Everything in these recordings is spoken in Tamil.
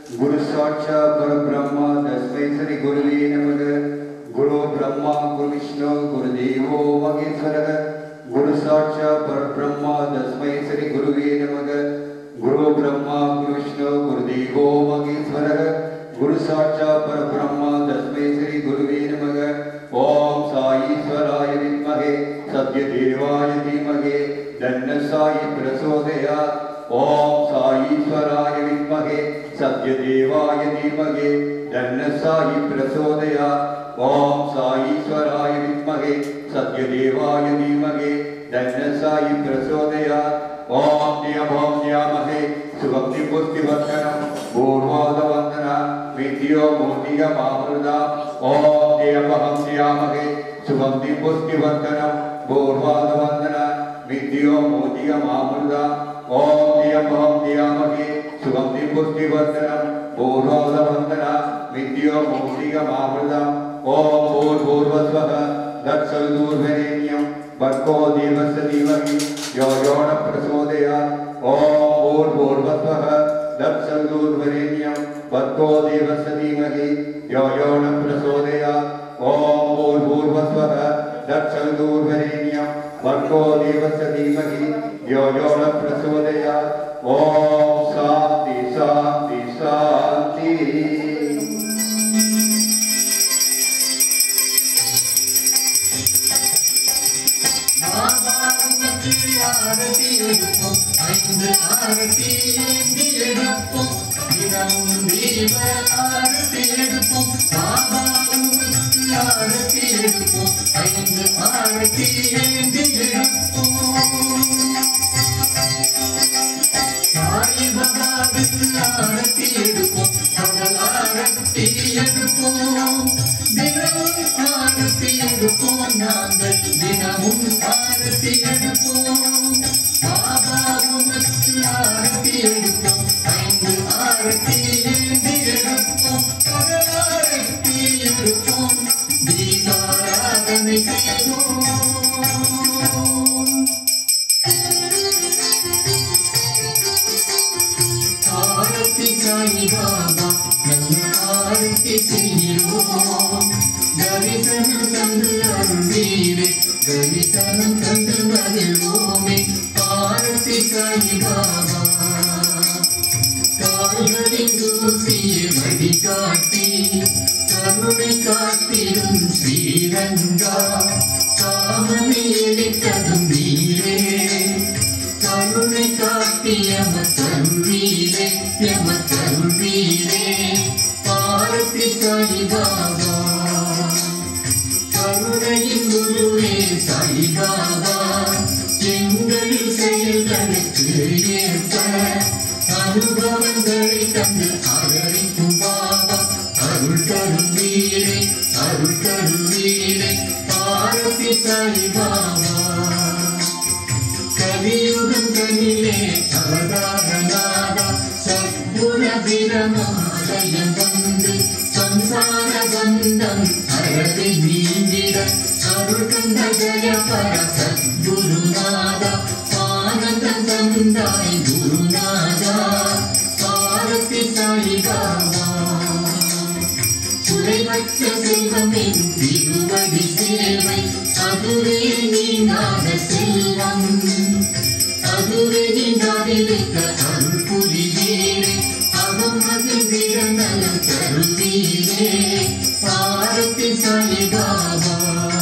गुरु साक्षात् परब्रह्म तस्मै श्री गुरुवे नमः। गुरु ब्रह्मा गुरु विष्णु गुरुदेवो महेश्वरः। गुरु साक्षात् परब्रह्म तस्मै श्री गुरुवे नमः। गुरु ब्रह्मा गुरु विष्णु गुरुदेवो महेश्वरः। गुरु साक्षात् परब्रह्म तस्मै श्री गुरुवे नमः। ओम साईश्वराय विद्महे सत्यदेवाय धीमहि तन्नो साई प्रचोदयात्। ओम साईश्वराय विद्महे सत्यदेवाय धीमहि तन्नो साई प्रचोदयात्। ओम साईश्वराय विद्महे सत्यदेवाय धीमहि तन्नो साई प्रचोदयात्। ओम ध्यामहे सुगंधि पुष्टिवर्धनम् पूर्वादवन्दना विद्यो मोदिगमामृता। ओम ध्यामहे सुगंधि पुष्टिवर्धनम् पूर्वादवन्दना विद्यो मोदिगमामृता। ओम ध्यामहे सुगंधि पुष्टिवर्धनम् पूर्वादवन्दना विद्यो मोदिगमामृता। ओम भूर्भुवस्वः तत्सवितुर्वरेण्यं भर्गो देवस्य धीमहि यो यो न प्रचोदयात्। ओम भूर्भुवस्वः तत्सवितुर्वरेण्यं भर्गो देवस्य धीमहि यो यो न प्रचोदयात्। ओम भूर्भुवस्वः तत्सवितुर्वरेण्यं भर्गो देवस्य धीमहि यो यो न प्रचोदयात्। ओम शांति शांति शांति। आरती எடுப்போம் ஐந்து ஆரத்தி ஏந்தி எடுப்போம் தினமும் தீப ஆரத்தி எடுப்போம் பாபாவுக்கு ஆரத்தி எடுப்போம் ஐந்து ஆரத்தி ஏந்தி எடுப்போம் சாய் பாபாவுக்கு ஆரத்தி எடுப்போம் கடல் ஆரத்தி எடுப்போம் தினமும் ஆரத்தி எடுப்போம் நாங்கள் தினமும் ஆரத்தி எடுப்போம் பாபாவுக்கு ஆரத்தி எடுப்போம் ஐந்து ஆரத்தி ஏந்தி எடுப்போம் கடல் ஆரத்தி எடுப்போம் தீபாராதனை செய்வோம் ஆரத்தி சாய் பாபா நல்ல ஆரத்தி செய்வோம் தரிசனம் தந்து அருள்வீரே தரிசனம் தந்து மகிழ்வோமே ஆரத்தி சாய் பாபா கால்களின் தூசியை வழிகாட்டி கருணை காட்டிடும் ஸ்ரீரங்கா காமனை எளித்ததும் நீரே கருணை காட்டி எமக்கருள்வீரே எமக்கருள்வீரே ஆரத்தி சாய் பாபா கருணையின் குருவே சாய் பாபா எங்கள் செயல்களுக்கு ஏற்ப அனுபவங்களை தந்து ஆதரிக்கும் பாபா அருள் கருவீரே அருள் கருவீரே ஆரத்தி சாய் பாபா கலியுகம் தனிலே அவதாரநாதா சத்குண பிரமாலயம் வந்து சம்சார பந்தம் அறவை நீங்கிட அருள் கந்த ஜய பர சத்குருநாதா ஆனந்தம் தந்தாய் குருநாதா ஆரத்தி சாய் பாபா குறைவற்ற செல்வமின் திருவடி சேவை அதுவே நீங்காத செல்வம் அதுவே நீங்காதிருக்க அருள் புரிவீரே அவம் மகிழ்ந்திட நலம் தருவீரே ஆரத்தி சாய் பாபா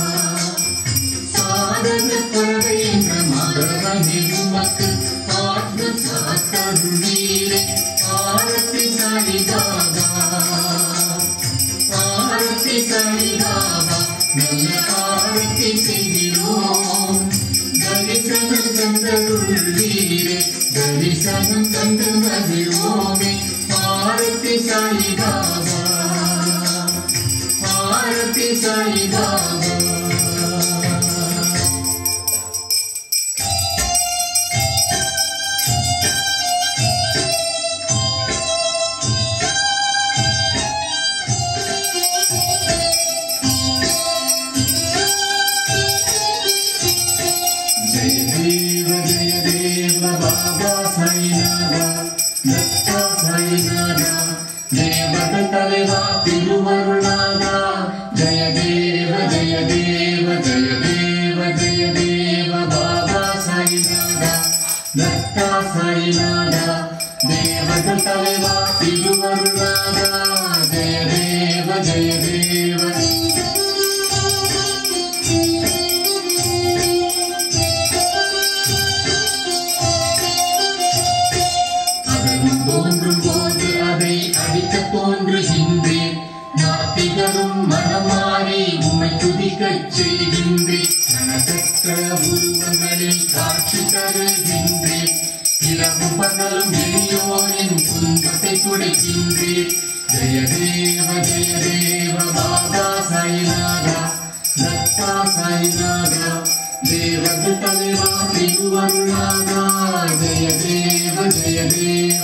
சாதன பறவை என்ற மகவனை உமக்கு ஆத்ம சாத்தருவீரே ஆரத்தி சாய் பாபா ஆரத்தி சாய் பாபா நல்ல ஆரத்தி செய்கிறோம் தரிசனம் தந்தருள்வீரே தரிசனம் தந்து மகிழ்வோமே ஆரத்தி சாய் பாபா ஆரத்தி சாய் பாபா जय देव बाबा साईनाथ दत्ता साईनाथ திருவருளாதா ஜெய தேவ ஜெய தேவ அகலும் தோன்றும் போது அதை அடிக்க தோன்றுகின்றேன் நாத்திகரும் மனமாறி உமை துதிக்கச் செய்கின்றேன் கனகற்ற உருவங்களில் காட்சி தருகின்றேன் இரவும் பகலும் எளியோரின் துன்பத்தை துடைக்கின்றேன் ஜெய தேவ பாபா சாய்நாதா தத்தா சாய்நாதா தேவத தலைவா திருவருளாதா ஜெய தேவ ஜெய தேவ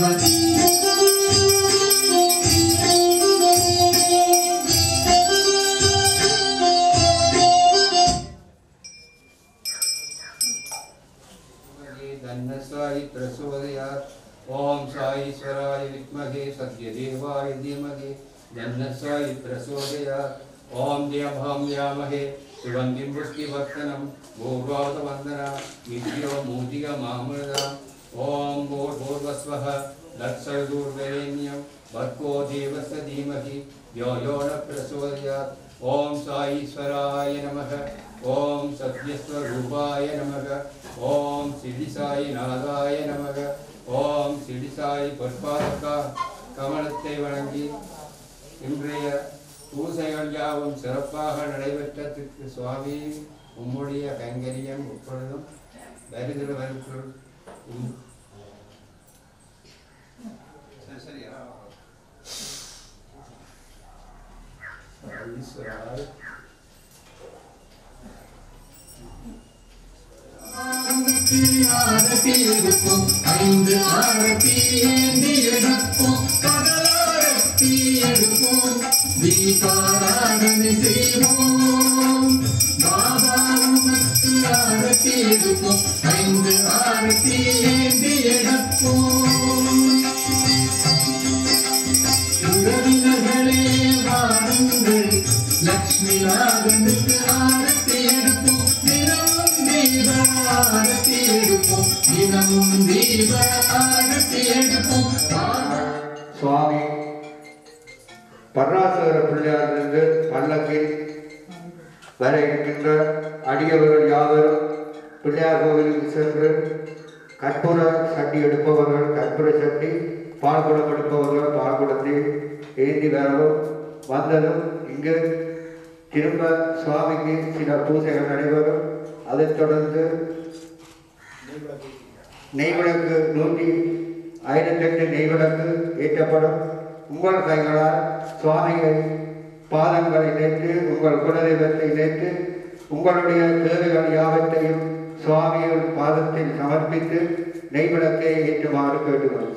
धन्यसाई प्रचोदयात् ओम साईश्वराय विद्महे सत्यदेवाय धीमहि धन्यसाई प्रचोदयात् ओम देवभाम्यामहे सुगन्धिं पुष्टिवर्धनं भूर्वादवन्दना विद्यो मूजिकमामृता ओम भूर्भुवस्वः तत्सवितुर्वरेण्यं भर्गो देवस्य धीमहि यो यो न प्रचोदयात् ओम साईश्वराय नमः ओम सत्यस्वरूपाय नमः ओम शिरडी साई नादाय नमः ओम शिरडी साई பொற்பாதக கமலத்தை வணங்கி இன்றைய பூசைகள் யாவும் சிறப்பாக நடைபெற்றதற்கு சுவாமி உம்முடைய கைங்கரியம் எப்பொழுதும் வருகிறவர்கள் ஆரத்தி எடுப்போம் ஐந்து ஆரத்தி ஏந்தி எடுப்போம் கடலாரத்தி எடுப்போம் தீபாராதனை செய்வோம் பாபாவுக்கு ஆரத்தி எடுப்போம் ஐந்து ஆரத்தி ஏந்தி எடுப்போம் உறவினர்களே வாருங்கள் லக்ஷ்மி நாதனுக்கு ஆரத்தி எடுப்போம் தினமும் தீப ஆரத்தி எடுப்போம் தினமும் தீப ஆரத்தி எடுப்போம் சுவாமி பராசர பிள்ளையாரிலிருந்து பல்லக்கில் வர இருக்கின்ற அடியவர்கள் யாவரும் பிள்ளையார் கோவிலுக்கு சென்று கற்பூர சட்டி எடுப்பவர்கள் கற்பூர சட்டி பால்குடம் எடுப்பவர்கள் பால்குடத்தை ஏந்தி வரவும் வந்ததும் இங்கு திரும்ப சுவாமிக்கு சில பூஜைகள் நடைபெறும். அதைத் தொடர்ந்து நெய்விளக்கு 158 நெய்விளக்கு ஏற்றப்படும். உங்கள் கைகளால் சுவாமியை பாதங்களை இணைத்து உங்கள் குலதெய்வத்தை இணைத்து உங்களுடைய தேவைகள் யாவற்றையும் சுவாமியின் பாதத்தில் சமர்ப்பித்து நெய்விளக்கை ஏற்றுமாறு கேட்டுக்கொள்கிறேன்.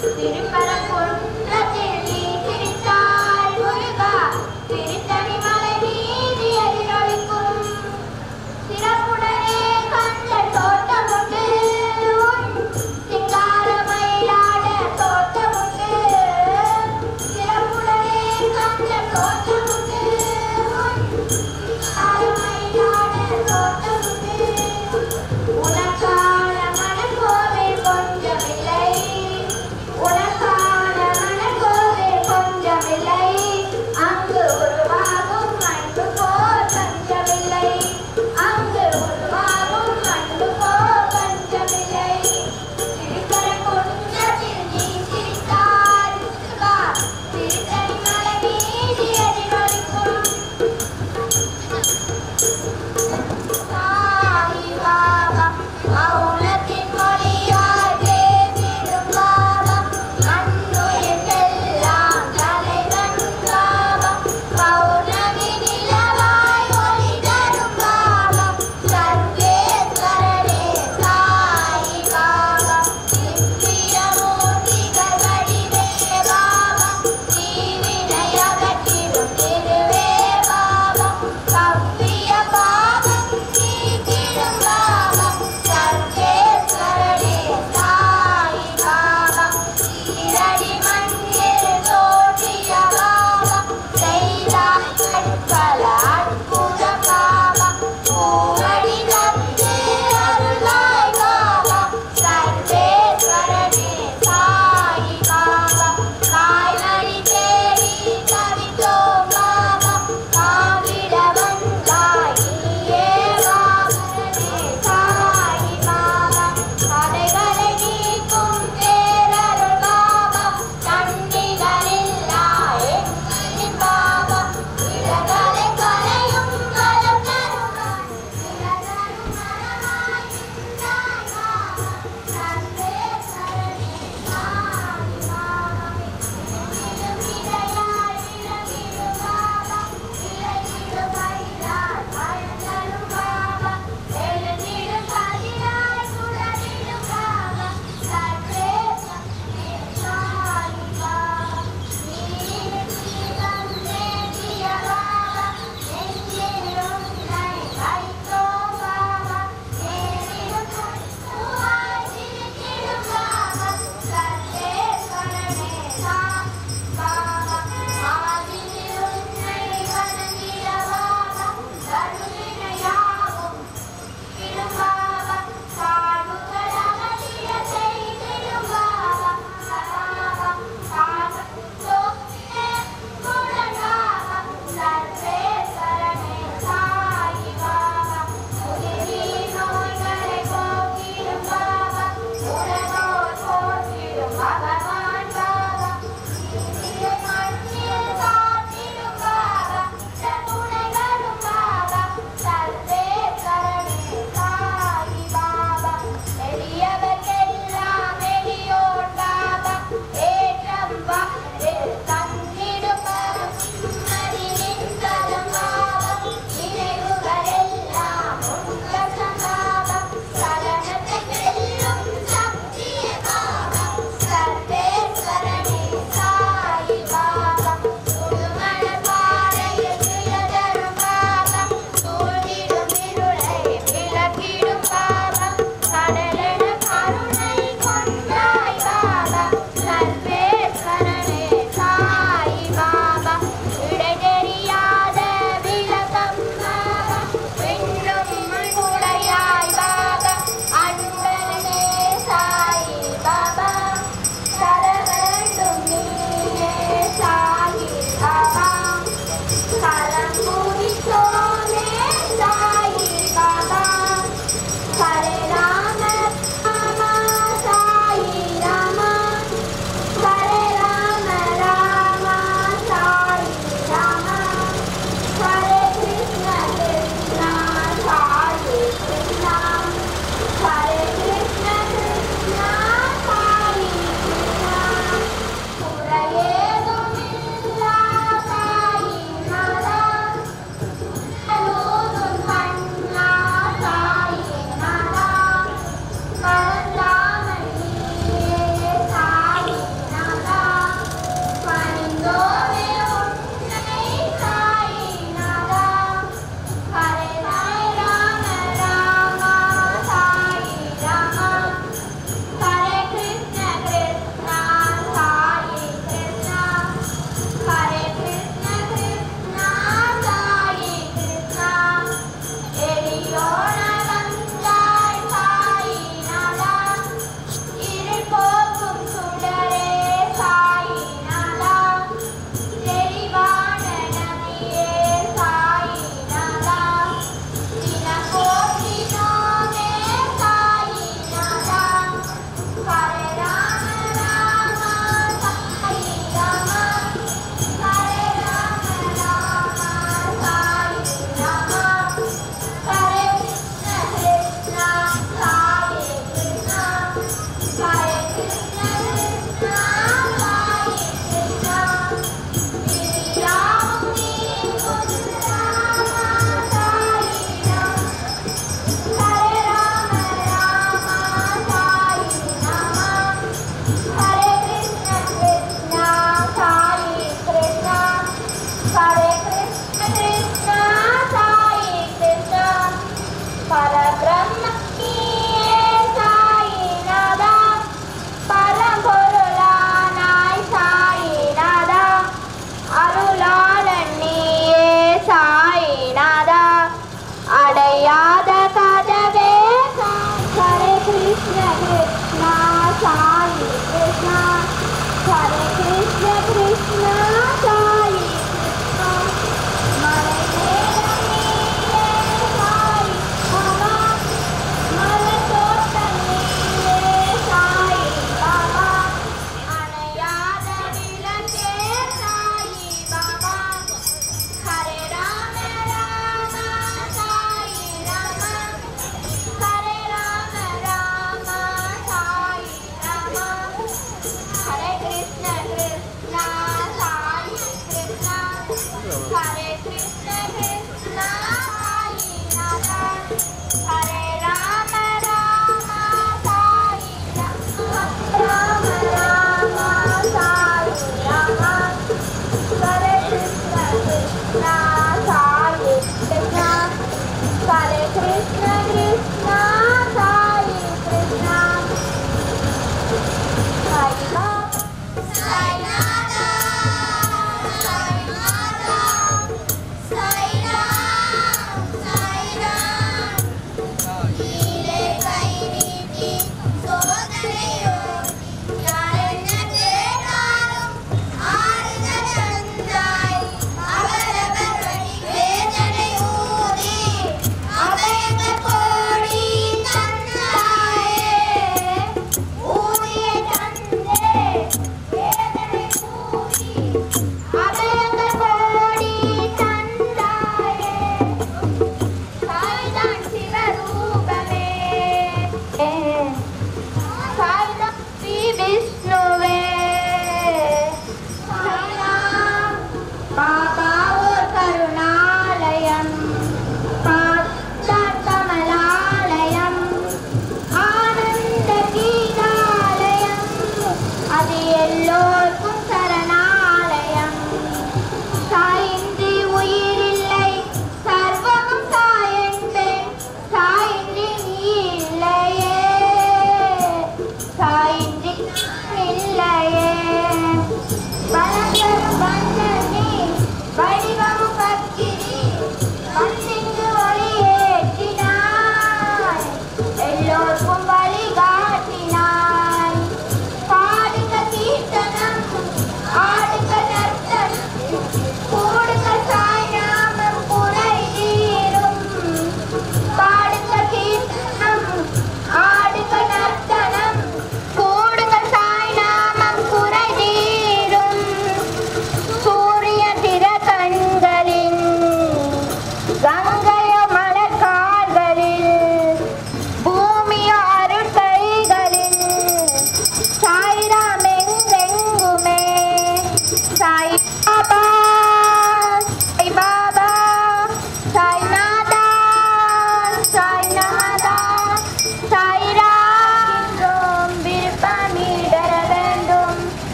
உனக்கான மனக்கோவில் கொஞ்சமில்லை உனக்கான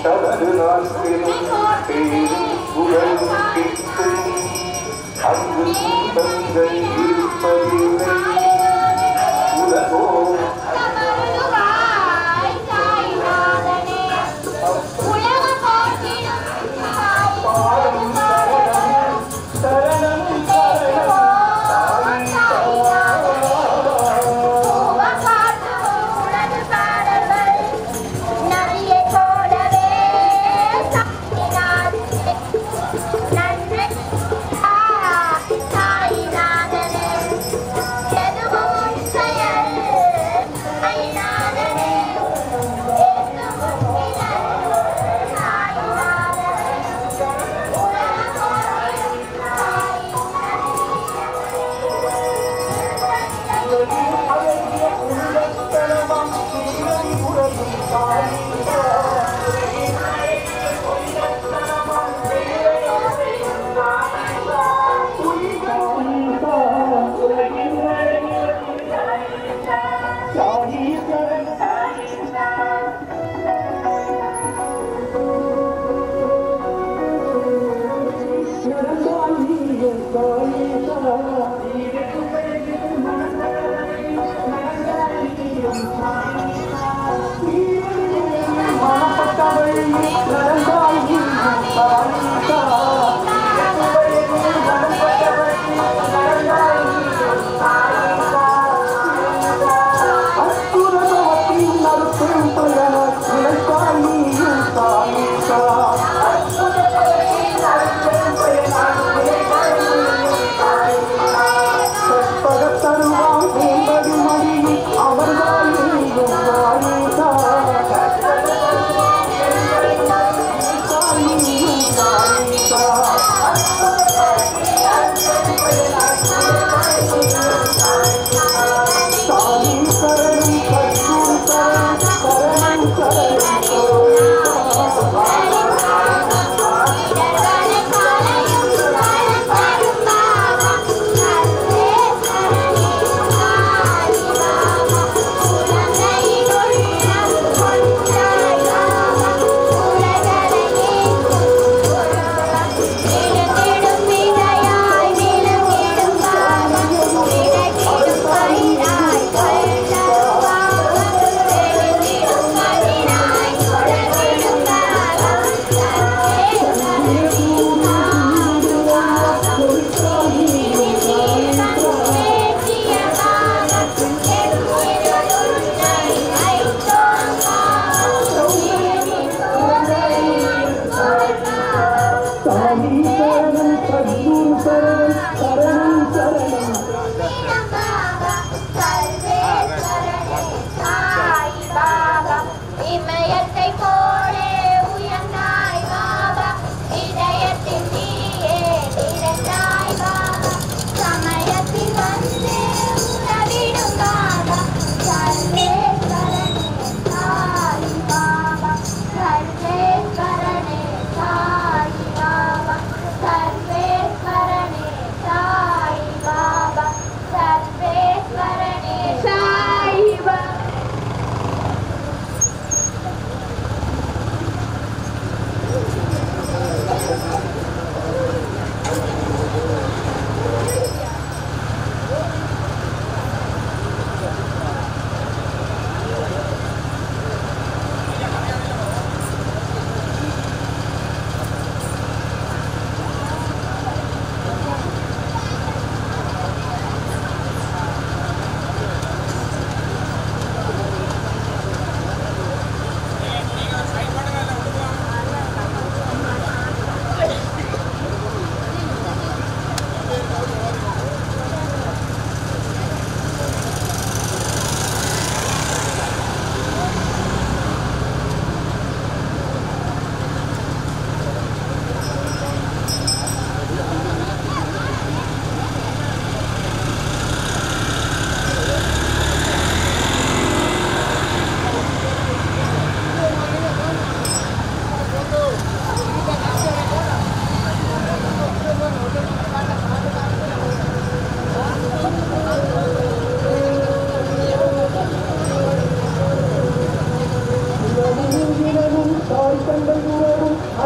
தவறு நாட்களும் பேரும் புகழும் கிட்டும் அங்கு தங்கள் இருப்பதில்லை உலகோ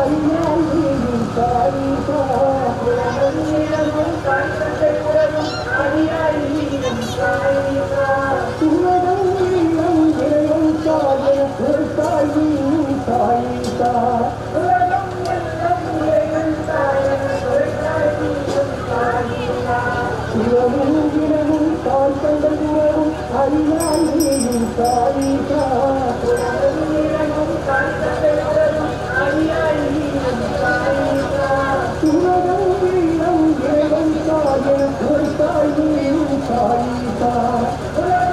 Thank you.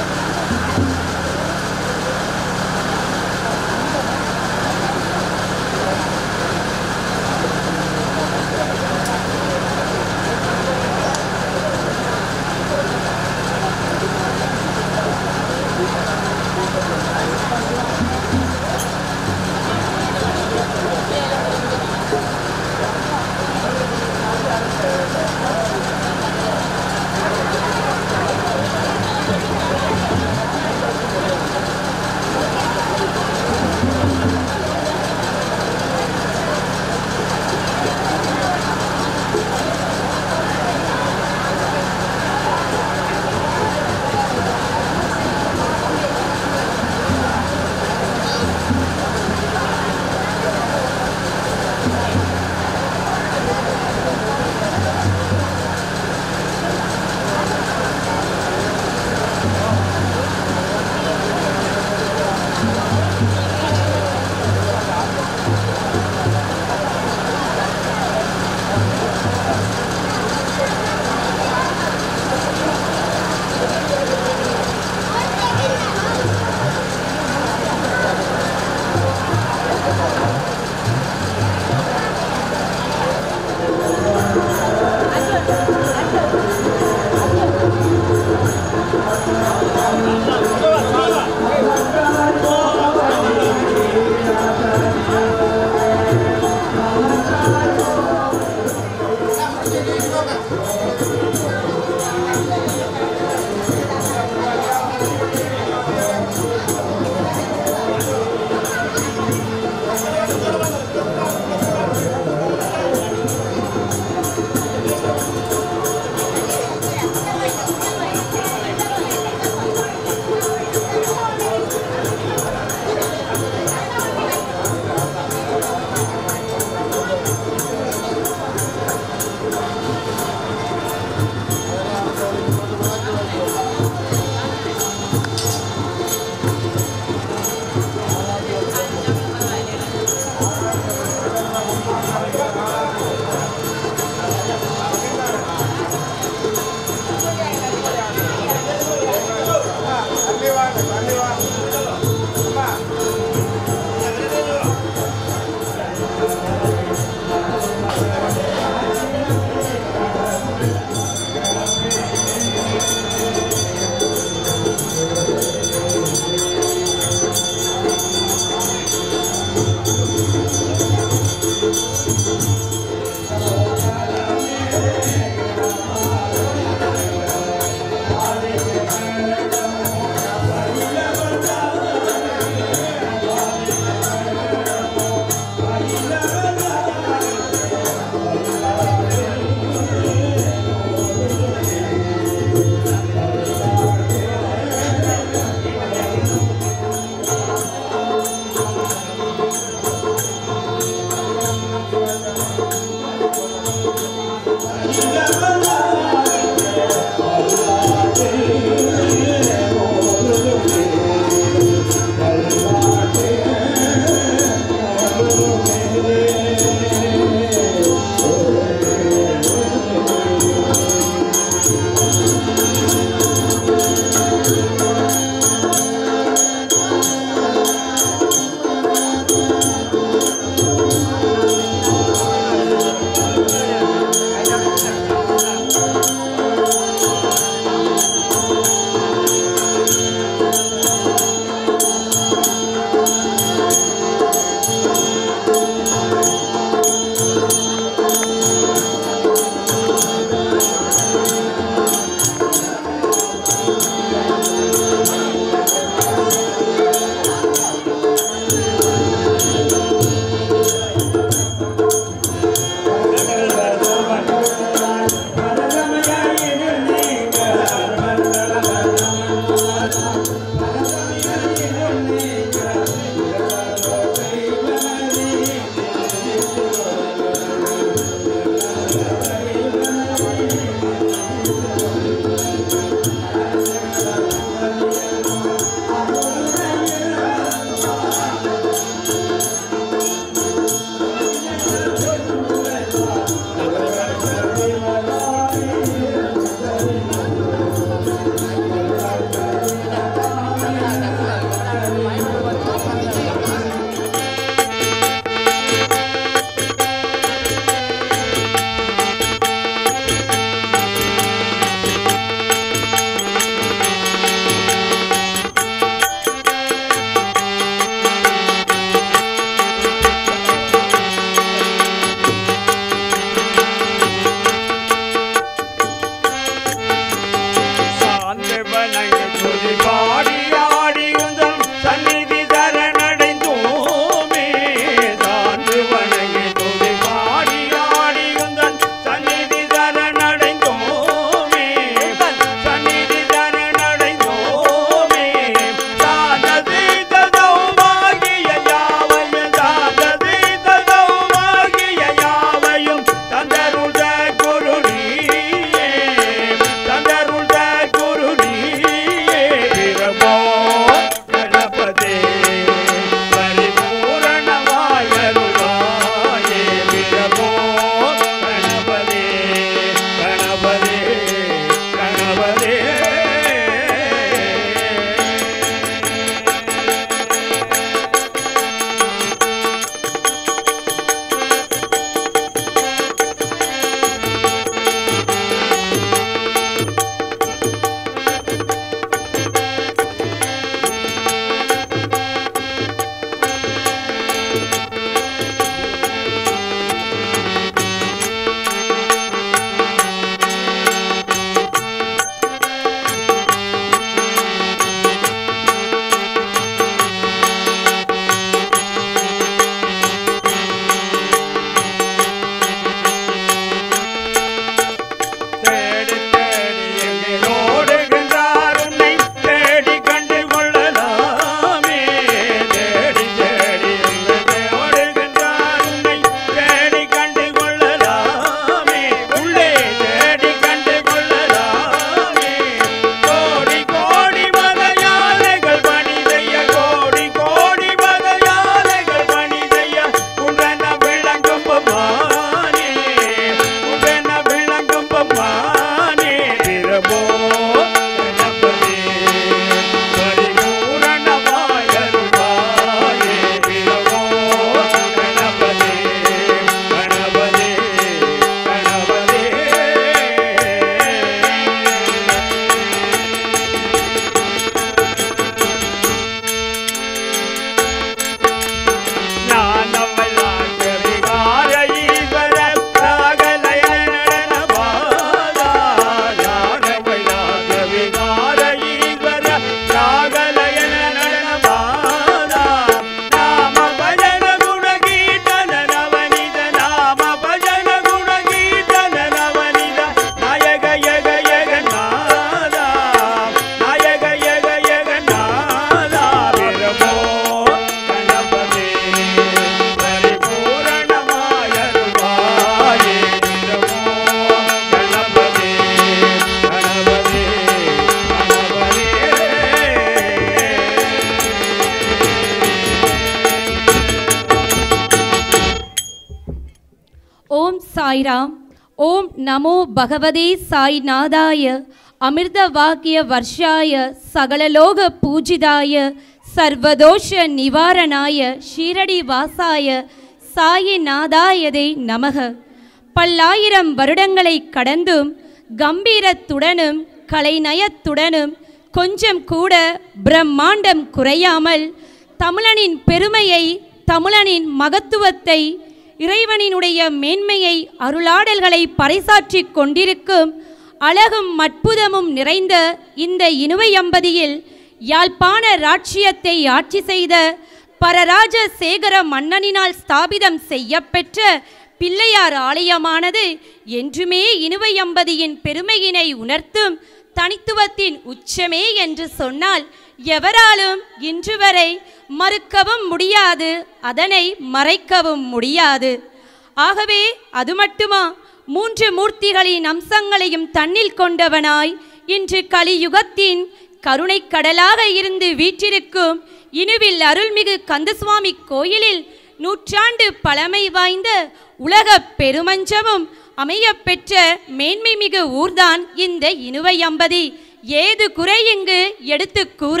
ஓம் சாய்ராம். ஓம் நமோ பகவதே சாய்நாதாய அமிர்த வாக்கிய வர்ஷாய சகலலோக பூஜிதாய சர்வதோஷ நிவாரணாய ஷீரடி வாசாய சாயிநாதாயதே நமக. பல்லாயிரம் வருடங்களை கடந்தும் கம்பீரத்துடனும் கலைநயத்துடனும் கொஞ்சம் கூட பிரம்மாண்டம் குறையாமல் தமிழனின் பெருமையை, தமிழனின் மகத்துவத்தை, இறைவனினுடைய மேன்மையை, அருளாடல்களை பறைசாற்றி கொண்டிருக்கும் அழகும் அற்புதமும் நிறைந்த இந்த இனுவையம்பதியில் யாழ்ப்பாண ராட்சியத்தை ஆட்சி செய்த பரராஜ சேகர மன்னனினால் ஸ்தாபிதம் செய்யப்பெற்ற பிள்ளையார் ஆலயமானது என்றுமே இனுவையம்பதியின் பெருமையினை உணர்த்தும் தனித்துவத்தின் உச்சமே என்று சொன்னால் எவராலும் இன்று வரை மறுக்கவும் முடியாது, அதனை மறைக்கவும் முடியாது. ஆகவே அது மட்டுமா, 3 மூர்த்திகளின் அம்சங்களையும் தன்னில் கொண்டவனாய் இன்று கலியுகத்தின் கருணை கடலாக இருந்து வீற்றிருக்கும் இனுவில் அருள்மிகு கந்தசுவாமி கோயிலில் 100 ஆண்டு பழமை வாய்ந்த உலக பெருமஞ்சமும் அமைய பெற்ற மேன்மை மிகு ஊர்தான் இந்த இனுவையம்பதி. ஏது குறை இங்கு எடுத்து கூற?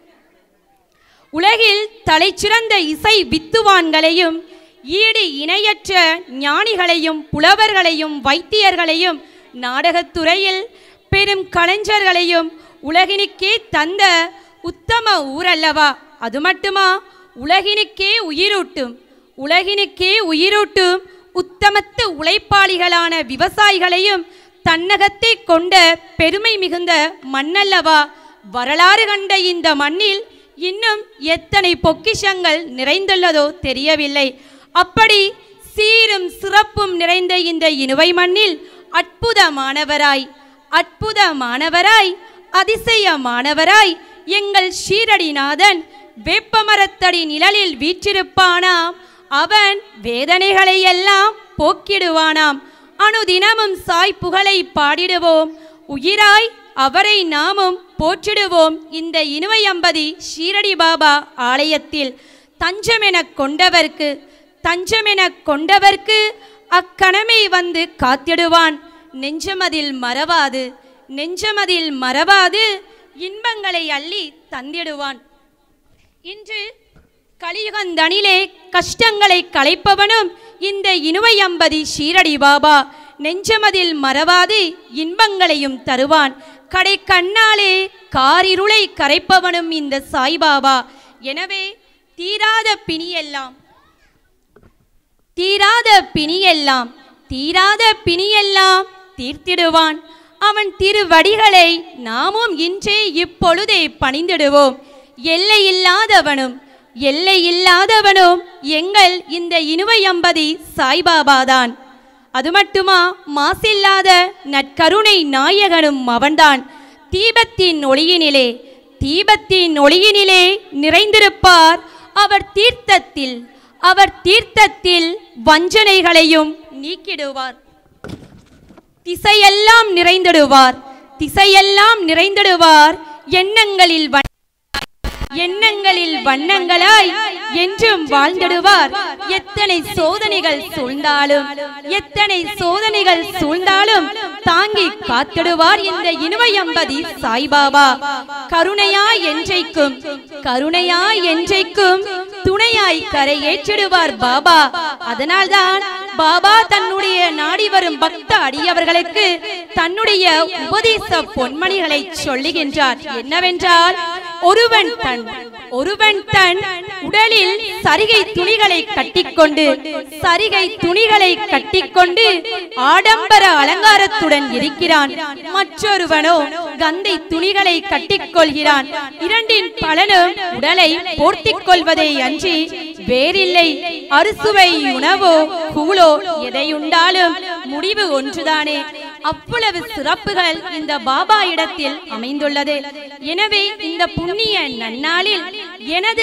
உலகில் தலைச்சிறந்த இசை வித்துவான்களையும் ஈடு இணையற்ற ஞானிகளையும் புலவர்களையும் வைத்தியர்களையும் நாடகத்துறையில் பெரும் கலைஞர்களையும் உலகினுக்கே தந்த உத்தம ஊரல்லவா? அது மட்டுமா, உலகினுக்கே உயிரூட்டும் உத்தமத்து உழைப்பாளிகளான விவசாயிகளையும் தன்னகத்தை கொண்ட பெருமை மிகுந்த மண்ணல்லவா? வரலாறு கண்ட இந்த மண்ணில் இன்னும் எத்தனை பொக்கிஷங்கள் நிறைந்துள்ளதோ தெரியவில்லை. அப்படி சீரும் சிறப்பும் நிறைந்த இந்த இனுவை மண்ணில் அற்புதமானவராய் அதிசயமானவராய் எங்கள் ஷீரடிநாதன் வேப்பமரத்தடி நிழலில் வீற்றிருப்பானாம். அவன் வேதனைகளை எல்லாம் போக்கிடுவானாம். அனுதினமும் சாய் புகழை பாடிடுவோம். உயிராய் அவரை நாமும் போற்றிடுவோம். இந்த இனுவையம்பதி ஷீரடி பாபா ஆலயத்தில் தஞ்சமென கொண்டவர்க்கு அக்கணமே வந்து காத்திடுவான். நெஞ்சமதில் மறவாது இன்பங்களை அள்ளி தந்திடுவான். இன்று கலியுகந்தனிலே கஷ்டங்களை களைப்பவனும் இந்த இனுவையம்பதி ஷீரடி பாபா. நெஞ்சமதில் மறவாது இன்பங்களையும் தருவான். கடை கண்ணாலே காரிருளை கரைப்பவனும் இந்த சாய்பாபா. எனவே தீராத பிணியெல்லாம் தீர்த்திடுவான். அவன் திருவடிகளை நாமும் இன்றே இப்பொழுதே பணிந்திடுவோம். எல்லையில்லாதவனும் எங்கள் இந்த இனுவையம்பதி சாய்பாபாதான். அது மட்டுமா, மாசில்லாத நற்கருணை நாயகனும் அவன்தான். தீபத்தின் ஒளியினிலே நிறைந்திருப்பார். அவர் தீர்த்தத்தில் வஞ்சனைகளையும் நீக்கிடுவார். திசையெல்லாம் நிறைந்திடுவார். எண்ணங்களில் வண்ணங்களாய் என்றும் வாழ்ந்திடுவார். எத்தனை சோதனைகள் சூழ்ந்தாலும் தாங்கி காத்திடுவார் இந்த இனுவையம்பதி சாய்பாபா. கருணையாய் என்றைக்கும் துணையாய் கரையேற்றிடுவார் பாபா. அதனால்தான் பாபா தன்னுடைய நாடி வரும் பக்த அடியவர்களுக்கு தன்னுடைய உபதேச பொன்மணிகளை சொல்லுகின்றார். என்னவென்றால், ஒருவன் தன் உடலில் சரிகை துணிகளை கட்டிக்கொண்டு ஆடம்பர அலங்காரத்துடன் இருக்கிறான். மற்றொருவனோ கந்தை துணிகளை கட்டிக்கொள்கிறான். இரண்டின் பலனும் உடலை போர்த்திக் கொள்வதை அன்றி வேறில்லை. அறுசுவை உணவோ கூழோ எதையுண்டாலும் முடிவு ஒன்றுதானே. அவ்வளவு சிறப்புகள் இந்த பாபா இடத்தில் அமைந்துள்ளது. எனவே இந்த புண்ணிய நன்னாளில் எனது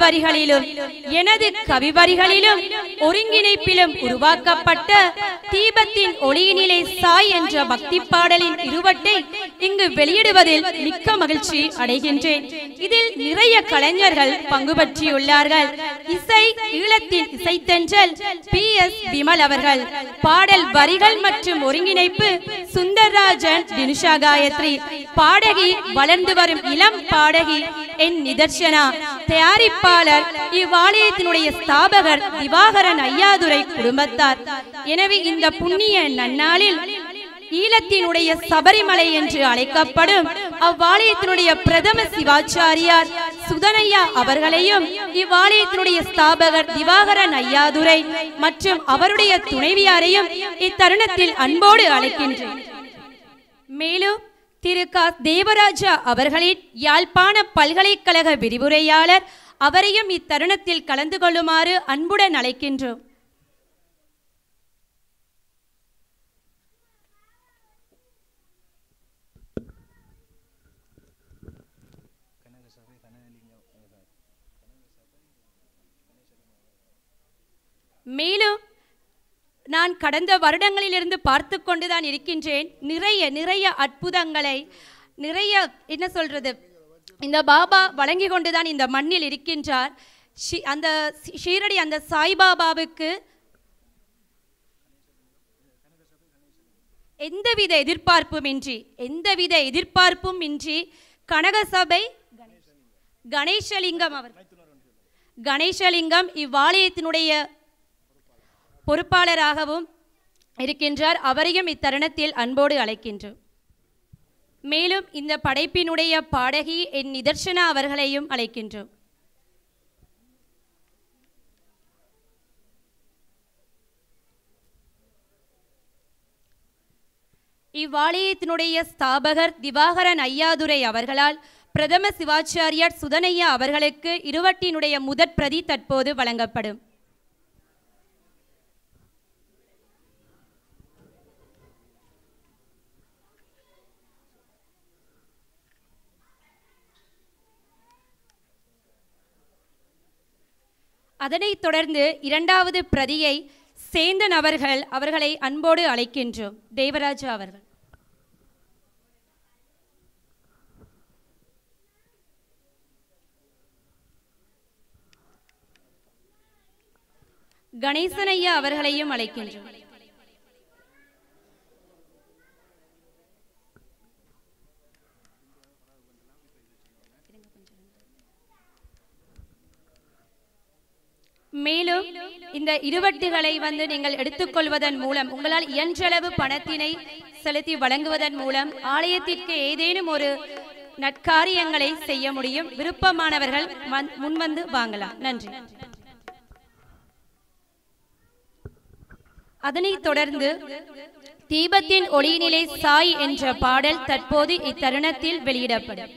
கவிவரிகளிலும் ஒருங்கிணைப்பிலும் உருவாக்கப்பட்ட தீபத்தின் ஒளியினிலே சாய் என்ற பக்தி பாடலின் இருவட்டை இங்கு வெளியிடுவதில் மிக்க மகிழ்ச்சி அடைகின்றேன். இதில் நிறைய கலைஞர்கள் பங்கு பற்றியுள்ளார்கள். இசை ஈழத்தின் இசைத்தென்றல் PS விமல் அவர்கள், பாடல் வரிகள் மற்றும் ஒருங்கிணைப்பு சுந்தரராஜன் தினுஷா காயத்ரி, பாடகி வளர்ந்து வரும் இளம் பாடகி என் நிதர்சனா, தயாரிப்பாளர் இவ்வாலயத்தினுடைய ஸ்தாபகர் திவாகரன் ஐயாதுரை குடும்பத்தார். எனவே இந்த புண்ணிய நன்னாளில் ஈழத்தினுடைய சபரிமலை என்று அழைக்கப்படும் அவ்வாலயத்தினுடைய பிரதம சிவாச்சாரியார் சுதனையா அவர்களையும் இவ்வாலயத்தினுடைய ஸ்தாபகர் திவாகரன் ஐயாதுரை மற்றும் அவருடைய துணைவியாரையும் இத்தருணத்தில் அன்போடு அழைக்கின்றேன். மேலும் திரு க. தேவராஜா அவர்களின் யாழ்ப்பாண பல்கலைக்கழக விரிவுரையாளர் அவரையும் இத்தருணத்தில் கலந்து கொள்ளுமாறு அன்புடன் அழைக்கின்றோம். மேலும் நான் கடந்த வருடங்களிலிருந்து பார்த்து கொண்டுதான் இருக்கின்றேன். நிறைய அற்புதங்களை என்ன சொல்றது, இந்த பாபா வழங்கி கொண்டுதான் இந்த மண்ணில் இருக்கின்றார். அந்த ஷீரடி அந்த சாய்பாபாவுக்கு எந்தவித எதிர்பார்ப்பும் இன்றி கனகசபை கணேசலிங்கம் இவ்வாலயத்தினுடைய பொறுப்பாளராகவும் இருக்கின்றார். அவரையும் இத்தருணத்தில் அன்போடு அழைக்கின்றோம். மேலும் இந்த படைப்பினுடைய பாடகி என் நிதர்சனா அவர்களையும் அழைக்கின்றோம். இவ்வாலயத்தினுடைய ஸ்தாபகர் திவாகரன் ஐயாதுரை அவர்களால் பிரதம சிவாச்சாரியார் சுதனையா அவர்களுக்கு இருவட்டினுடைய முதற் பிரதி தற்போது வழங்கப்படும். அதனைத் தொடர்ந்து இரண்டாவது பிரதியை சேந்தன் அவர்களை அன்போடு அழைக்கின்றோம். தேவராஜா அவர்கள். கணேசனையா அவர்களையும் அழைக்கின்றோம். மேலும் இந்த இருவட்டுகளை நீங்கள் எடுத்துக்கொள்வதன் மூலம் உங்களால் இயன்றளவு பணத்தினை செலுத்தி வழங்குவதன் மூலம் ஆலயத்திற்கு ஏதேனும் ஒரு நற்காரியங்களை செய்ய முடியும். விருப்பமானவர்கள் முன்வந்து வாங்கலாம். நன்றி. அதனைத் தொடர்ந்து தீபத்தின் ஒளியினிலே சாய் என்ற பாடல் தற்போது இத்தருணத்தில் வெளியிடப்படும்.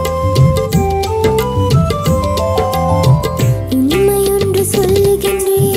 உண்மையொன்று சொல்லுகின்றேன்.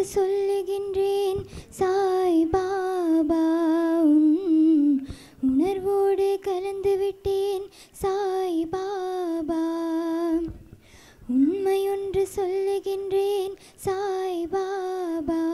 சொல்லுகின்றேன் சாய் பாபா உணர்வோடு கலந்து விட்டேன் சாய் பாபா உண்மையொன்று சொல்லுகின்றேன் சாய் பாபா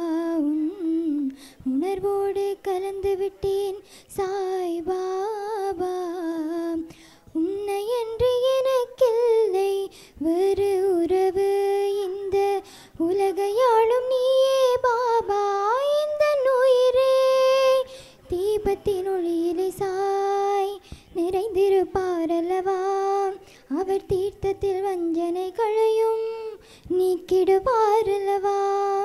உணர்வோடு கலந்து விட்டேன் சாய் பாபா உன்னை என்று எனக்கில்லை வேறு உறவு இந்த உலகையாளும் நீயே பாபா இந்த உயிரே தீபத்தின் ஒளியிலே சாய் நிறைந்திருப்பாரல்லவா அவர் தீர்த்தத்தில் வஞ்சனைகளையும் நீக்கிடுவாரல்லவா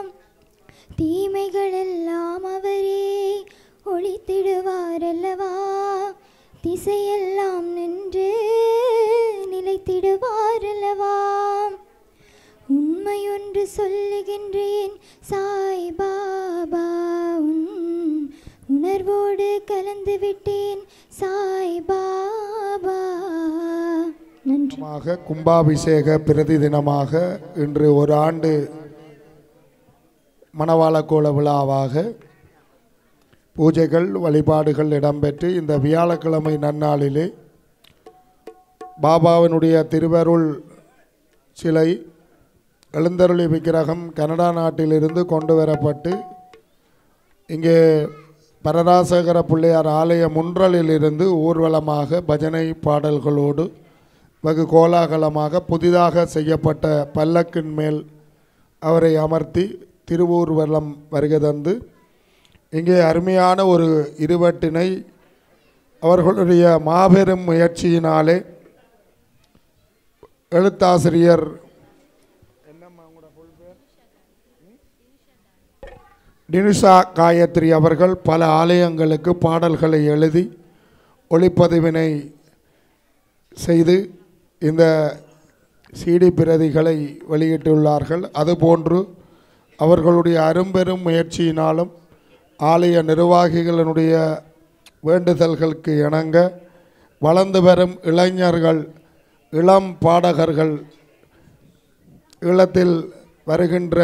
தீமைகளெல்லாம் அவரே ஒழித்திடுவாரல்லவா திசையெல்லாம் நின்று நிலைத்திடுவாரல்லவா உண்மையொன்று சொல்லுகின்றேன் சாய் பாபா உணர்வோடு கலந்து விட்டேன் சாய் பாபா நன்றி. கும்பாபிஷேக பிரதி தினமாக இன்று ஒரு ஆண்டு மணவாள கோல விழாவாக பூஜைகள் வழிபாடுகள் இடம்பெற்று இந்த வியாழக்கிழமை நன்னாளிலே பாபாவினுடைய திருவருள் சிலை எழுந்தருளி விக்கிரகம் கனடா நாட்டிலிருந்து கொண்டு வரப்பட்டு இங்கே பரராசகர பிள்ளையார் ஆலய முன்றலிலிருந்து ஊர்வலமாக பஜனை பாடல்களோடு வெகு கோலாகலமாக புதிதாக செய்யப்பட்ட பல்லக்கின் மேல் அவரை அமர்த்தி திருவூர்வலம் வருகை தந்து இங்கே அருமையான ஒரு இருவட்டினை அவர்களுடைய மாபெரும் முயற்சியினாலே எழுத்தாசிரியர் டினுஷா காயத்ரி அவர்கள் பல ஆலயங்களுக்கு பாடல்களை எழுதி ஒளிப்பதிவினை செய்து இந்த சிடி பிரதிகளை வெளியிட்டுள்ளார்கள். அதுபோன்று அவர்களுடைய அரும்பெரும் முயற்சியினாலும் ஆலய நிர்வாகிகளினுடைய வேண்டுதல்களுக்கு இணங்க வளர்ந்து வரும் இளைஞர்கள் இளம் பாடகர்கள் ஈழத்தில் வருகின்ற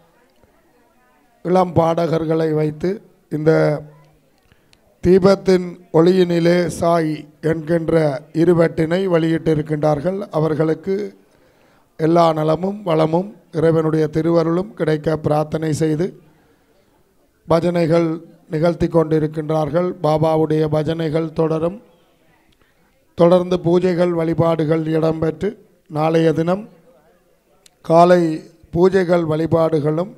இளம் பாடகர்களை வைத்து இந்த தீபத்தின் ஒளியினிலே சாய் என்கின்ற இருவட்டினை வெளியிட்டிருக்கின்றார்கள். அவர்களுக்கு எல்லா நலமும் வளமும் இறைவனுடைய திருவருளும் கிடைக்க பிரார்த்தனை செய்து பஜனைகள் நிகழ்த்தி கொண்டிருக்கின்றார்கள். பாபாவுடைய பஜனைகள் தொடர்ந்து பூஜைகள் வழிபாடுகள் இடம்பெற்று நாளைய தினம் காலை பூஜைகள் வழிபாடுகளும்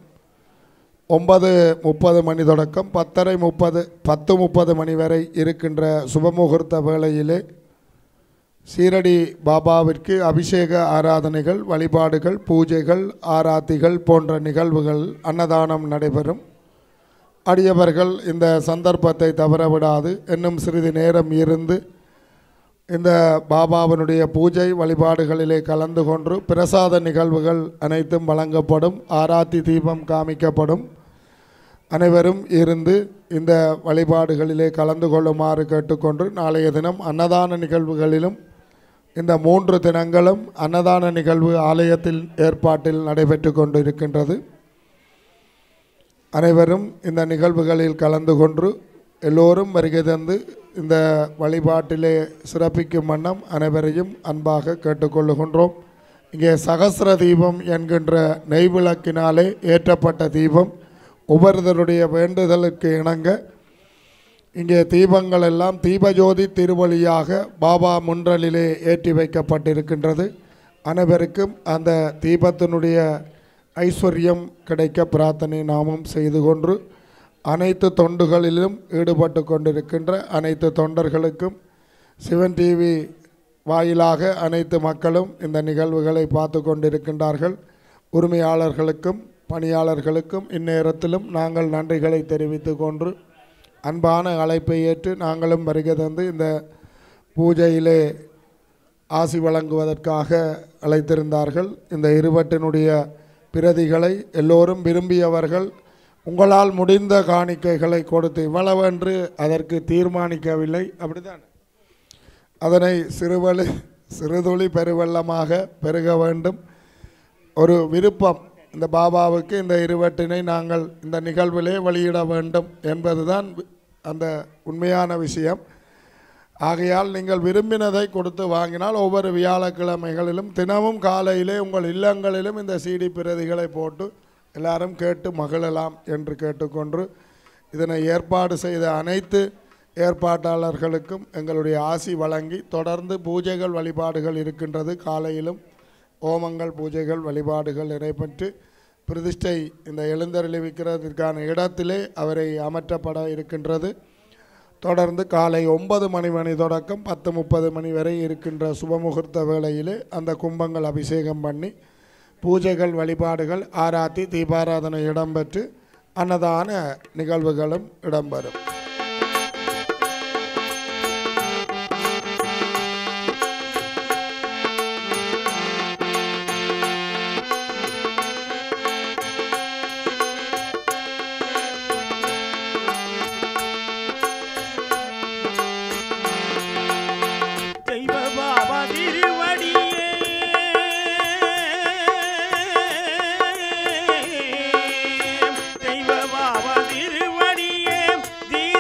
9:30 மணி தொடக்கம் 10:30 மணி வரை இருக்கின்ற சுபமுகூர்த்த வேளையிலே சீரடி பாபாவிற்கு அபிஷேக ஆராதனைகள் வழிபாடுகள் பூஜைகள் ஆராத்திகள் போன்ற நிகழ்வுகள் அன்னதானம் நடைபெறும். அடியவர்கள் இந்த சந்தர்ப்பத்தை தவறவிடாது இன்னும் சிறிது நேரம் இருந்து இந்த பாபாவினுடைய பூஜை வழிபாடுகளிலே கலந்து கொண்டு பிரசாத நிகழ்வுகள் அனைத்தும் வழங்கப்படும். ஆராத்தி தீபம் காமிக்கப்படும். அனைவரும் இருந்து இந்த வழிபாடுகளிலே கலந்து கொள்ளுமாறு கேட்டுக்கொண்டு நாளைய தினம் அன்னதான நிகழ்வுகளிலும் இந்த 3 தினங்களும் அன்னதான நிகழ்வு ஆலயத்தில் ஏற்பாட்டில் நடைபெற்று கொண்டிருக்கின்றது. அனைவரும் இந்த நிகழ்வுகளில் கலந்து கொண்டு எல்லோரும் வருகை தந்து இந்த வழிபாட்டிலே சிறப்பிக்கும் வண்ணம் அனைவரையும் அன்பாக கேட்டுக்கொள்ளுகின்றோம். இங்கே சகஸ்ர தீபம் என்கின்ற நெய்விளக்கினாலே ஏற்றப்பட்ட தீபம் ஒவ்வொருவருடைய வேண்டுதலுக்கு இணங்க இங்கே தீபங்கள் எல்லாம் தீபஜோதி திருவழியாக பாபா முன்றலிலே ஏற்றி வைக்கப்பட்டிருக்கின்றது. அனைவருக்கும் அந்த தீபத்தினுடைய ஐஸ்வர்யம் கிடைக்க பிரார்த்தனை நாமும் செய்து கொண்டு அனைத்து தொண்டுகளிலும் ஈடுபட்டு கொண்டிருக்கின்ற அனைத்து தொண்டர்களுக்கும் சிவன் டிவி வாயிலாக அனைத்து மக்களும் இந்த நிகழ்வுகளை பார்த்து கொண்டிருக்கின்றார்கள். உரிமையாளர்களுக்கும் பணியாளர்களுக்கும் இந்நேரத்திலும் நாங்கள் நன்றிகளை தெரிவித்து கொண்டு அன்பான அழைப்பை ஏற்று நாங்களும் வருகை தந்து இந்த பூஜையிலே ஆசி வழங்குவதற்காக அழைத்திருந்தார்கள். இந்த இருவட்டினுடைய பிரதிகளை எல்லோரும் விரும்பியவர்கள் உங்களால் முடிந்த காணிக்கைகளை கொடுத்து இவ்வளவென்று அதற்கு தீர்மானிக்கவில்லை. அப்படிதான் அதனை சிறுதுளி பெருவெள்ளமாக பெருக வேண்டும். ஒரு விருப்பம் இந்த பாபாவுக்கு இந்த இருவட்டினை நாங்கள் இந்த நிகழ்விலே வெளியிட வேண்டும் என்பதுதான் அந்த உண்மையான விஷயம். ஆகையால் நீங்கள் விரும்பினதை கொடுத்து வாங்கினால் ஒவ்வொரு வியாழக்கிழமைகளிலும் தினமும் காலையிலே உங்கள் இல்லங்களிலும் இந்த CD பிரதிகளை போட்டு எல்லாரும் கேட்டு மகிழலாம் என்று கேட்டுக்கொண்டு இதனை ஏற்பாடு செய்த அனைத்து ஏற்பாட்டாளர்களுக்கும் எங்களுடைய ஆசி வழங்கி தொடர்ந்து பூஜைகள் வழிபாடுகள் இருக்கின்றது. காலையிலும் ஓமங்கள் பூஜைகள் வழிபாடுகள் நடைபெற்று பிரதிஷ்டை இந்த எழுந்தருளிவிக்கிறதுக்கான இடத்திலே அவரை அமற்றப்பட இருக்கின்றது. தொடர்ந்து காலை 9 மணி தொடக்கம் 10:30 மணி வரை இருக்கின்ற சுபமுகூர்த்த வேளையிலே அந்த கும்பங்கள் அபிஷேகம் பண்ணி பூஜைகள் வழிபாடுகள் ஆராத்தி தீபாராதனை இடம்பெற்று அன்னதான நிகழ்வுகளும் இடம்பெறும். திருவடியே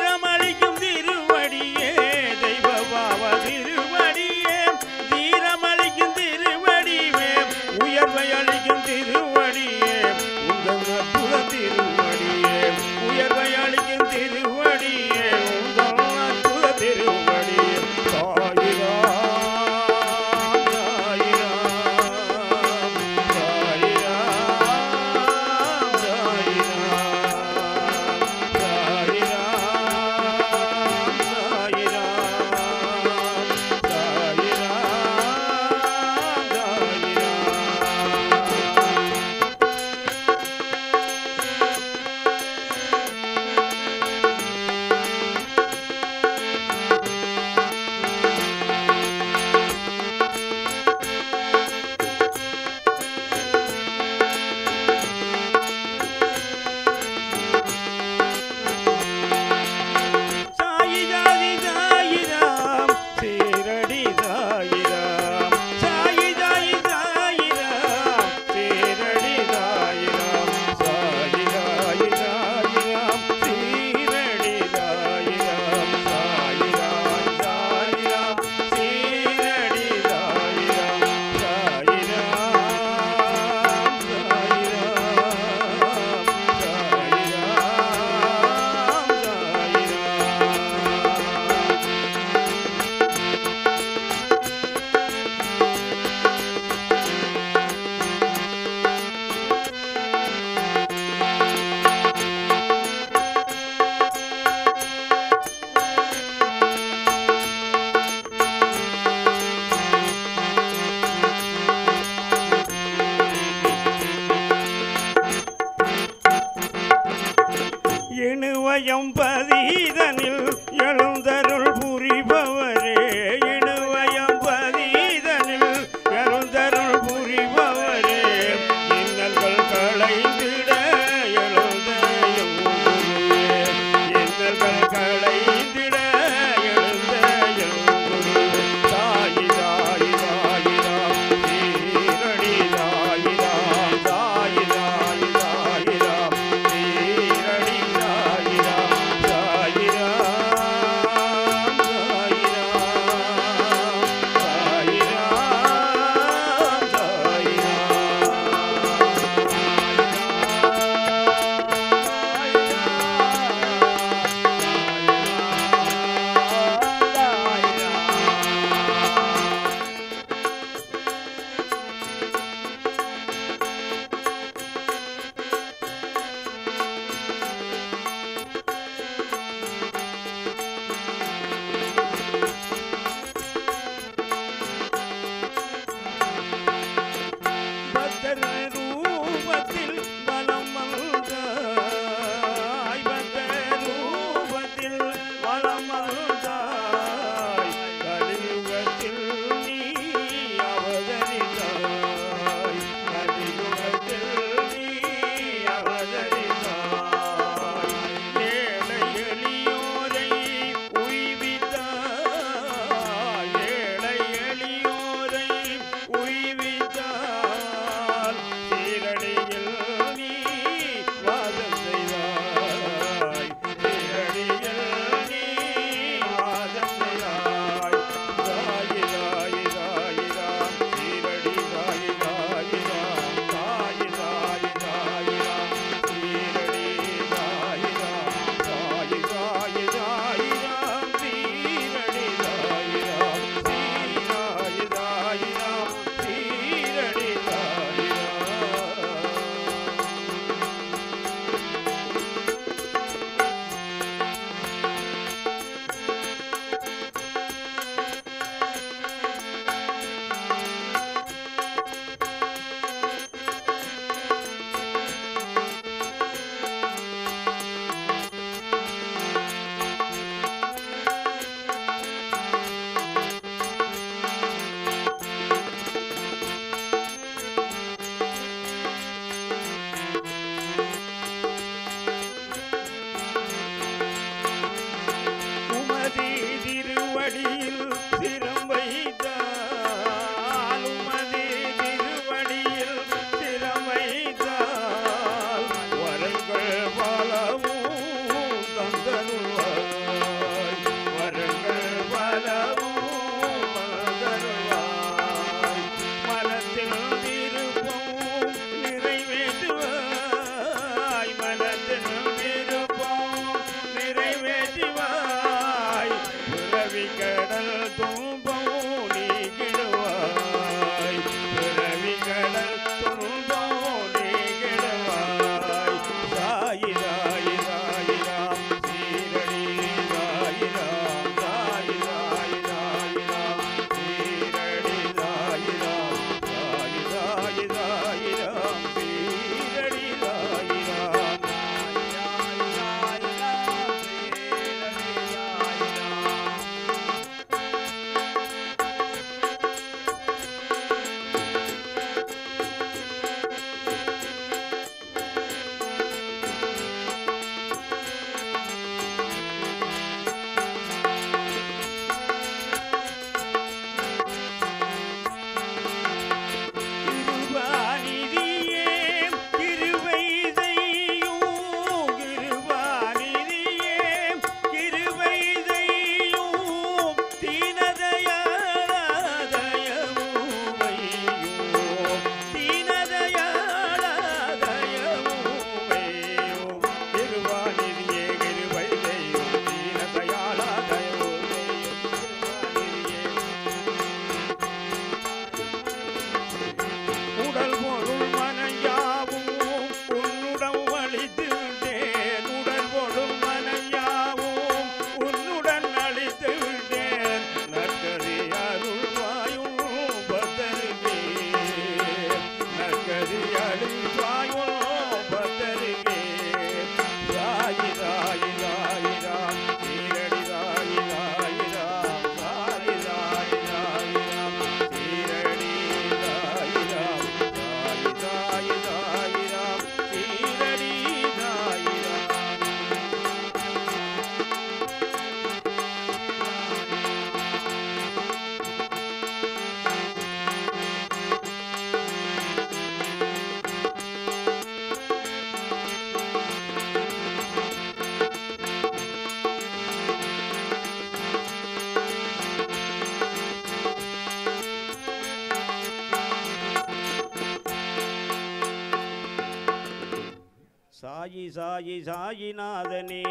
சாயி சாயி சாயிநாதனே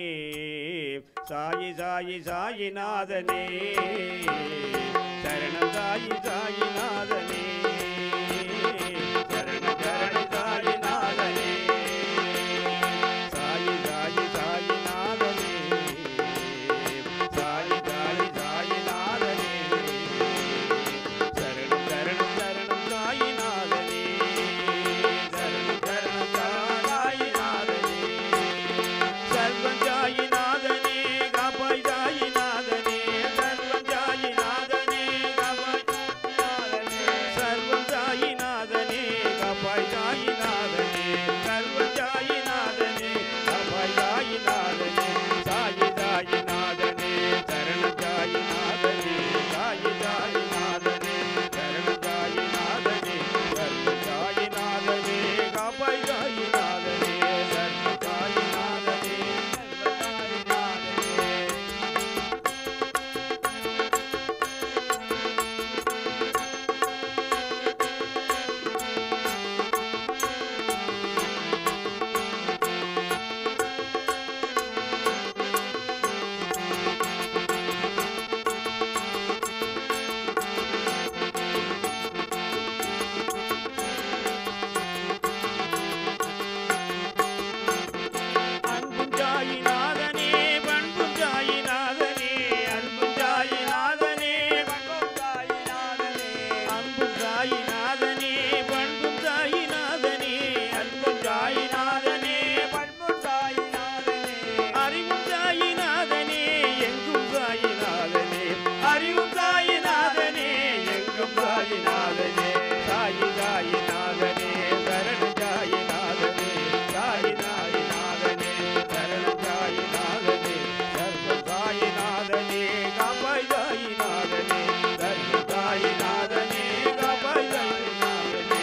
சாயி சாயி சாயிநாதனே சரணம் சாயி சாயிநாதனே சரணம் சரணம் சாயிநாதனே சாயி சாயி சாயிநாதனே சாயி சாயி சாயிநாதனே சரணம் சரணம் சரணம் சாயிநாதனே சரணம் சரணம் சாயிநாதனே சர்வம் சாயிநாதனே காப்பாய் சாயிநாதனே சர்வம் சாயிநாதனே காப்பாய் சாயிநாதனே சர்வம் சாயிநாதனே காப்பாய் சாயிநாதனே சர்வம் சாயிநாதனே காப்பாய் சாயிநாதனே சாயி சாயிநாதனே சரணம் சாயிநாதனே சாயி சாயிநாதனே சரணம் சாயிநாதனே சர்வம் சாயிநாதனே காப்பாய் சாயிநாதனே சர்வம் சாயிநாதனே சர்வம் சாயிநாதனே அன்பும் சாயிநாதனே பண்பும் சாயிநாதனே அன்பும் சாயிநாதனே பண்பும் சாயிநாதனே அன்பும் சாயிநாதனே பண்பும் சாயிநாதனே அன்பும் சாயிநாதனே பண்பும் சாயிநாதனே அறிவும் சாயிநாதனே எங்கும் சாயிநாதனே அறிவும் சாயிநாதனே எங்கும் சாயிநாதனே சாயி சாயிநாதனே சரணம் சாயிநாதனே சாயி சாயிநாதனே சரணம் சாயிநாதனே சர்வம் சாயிநாதனே காப்பாய் சாயிநாதனே சர்வம் சாயிநாதனே காப்பாய் சாயிநாதனே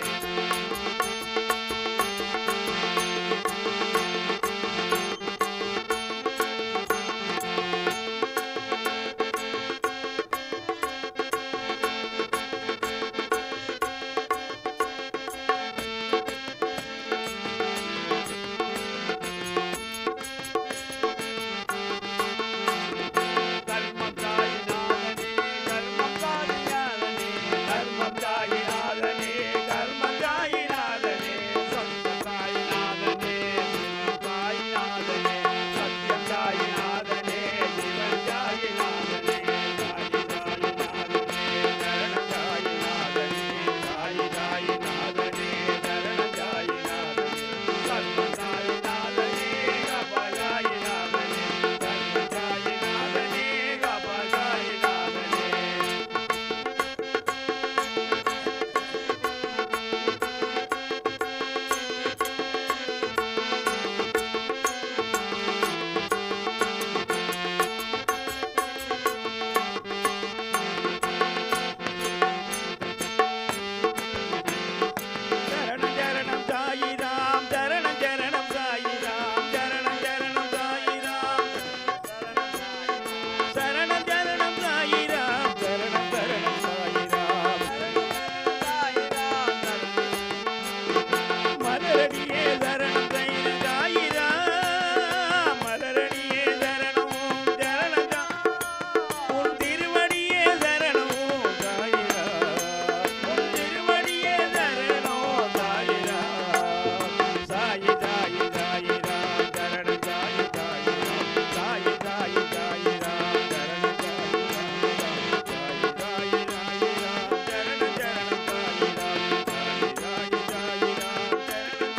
கர்மம் சாயிநாதனே கர்மம் சாயிநாதனே கர்மம் சாயிநாதனே கர்மம் சாயிநாதனே சத்யம் சாயிநாதனே சிவம் சாயிநாதனே சத்யம் சாயிநாதனே சிவம் சாயிநாதனே சாயி சாயிநாதனே சரணம் சாயிநாதனே சாயி சாயிநாதனே சரணம் சாயிநாதனே சர்வம் சாயிநாதனே காப்பாய் சாயிநாதனே சர்வம் சாயிநாதனே காப்பாய் சாயிநாதனே சரணம் சரணம் சாயிராம் சரணம் சரணம் சாயிராம் சரணம் சரணம் சாயிராம் சரணம் சரணம் சாயிராம் சரணம் சரணம் சாயிராம் மலரடியே சரணம் செய்து சாயிராம் மலரடியே சரணம் சரணம் உன் திருவடியே சரணம் சாயிராம் உன் திருவடியே சரணம் சாயிராம் சாயி சாயி சாயிராம் சரணம் சாயி சாயிராம் சாயி சாயி சாயிராம் சரணம் சாயிராம் சாயி சாயி சாயிராம் சரணம் சரணம் சாயிராம் சாயி சாயி சாயிராம் சரணம்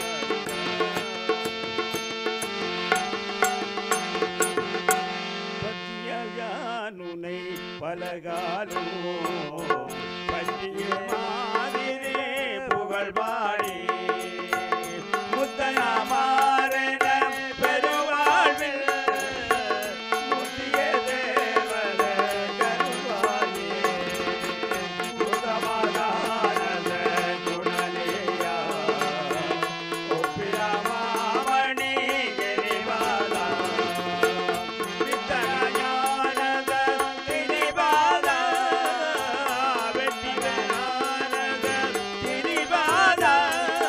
சரணம் பத்தியானுனை பலகாலும் பற்றிய மாதிரே புகழ் பாடி முத்தனாமாரண பெருவாழ்வில் முத்திய தேவர கருவாயே முகமதானந்த குணலேயா ஒப்பிரமாமணி எரிவாதா வித்தனாயானந்த திரிபாதா வெற்றிகனானந்த திரிபாதா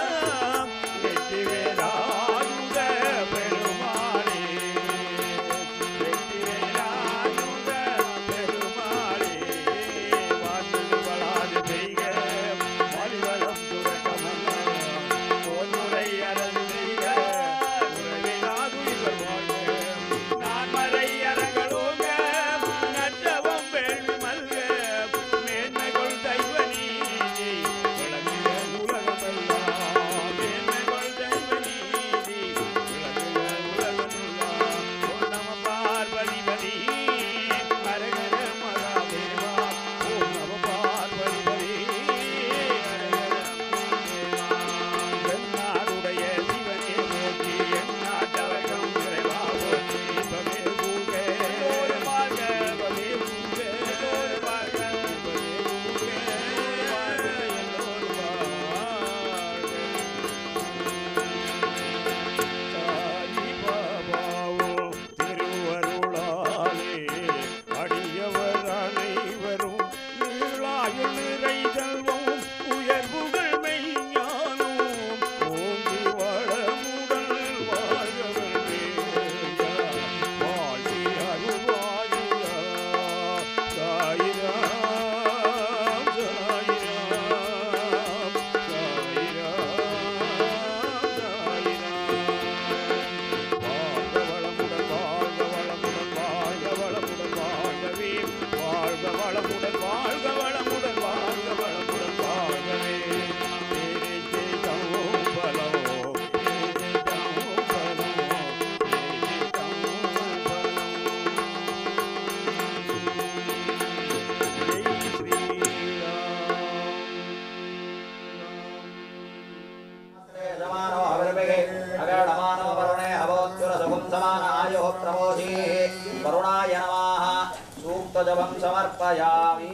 समर्पयामि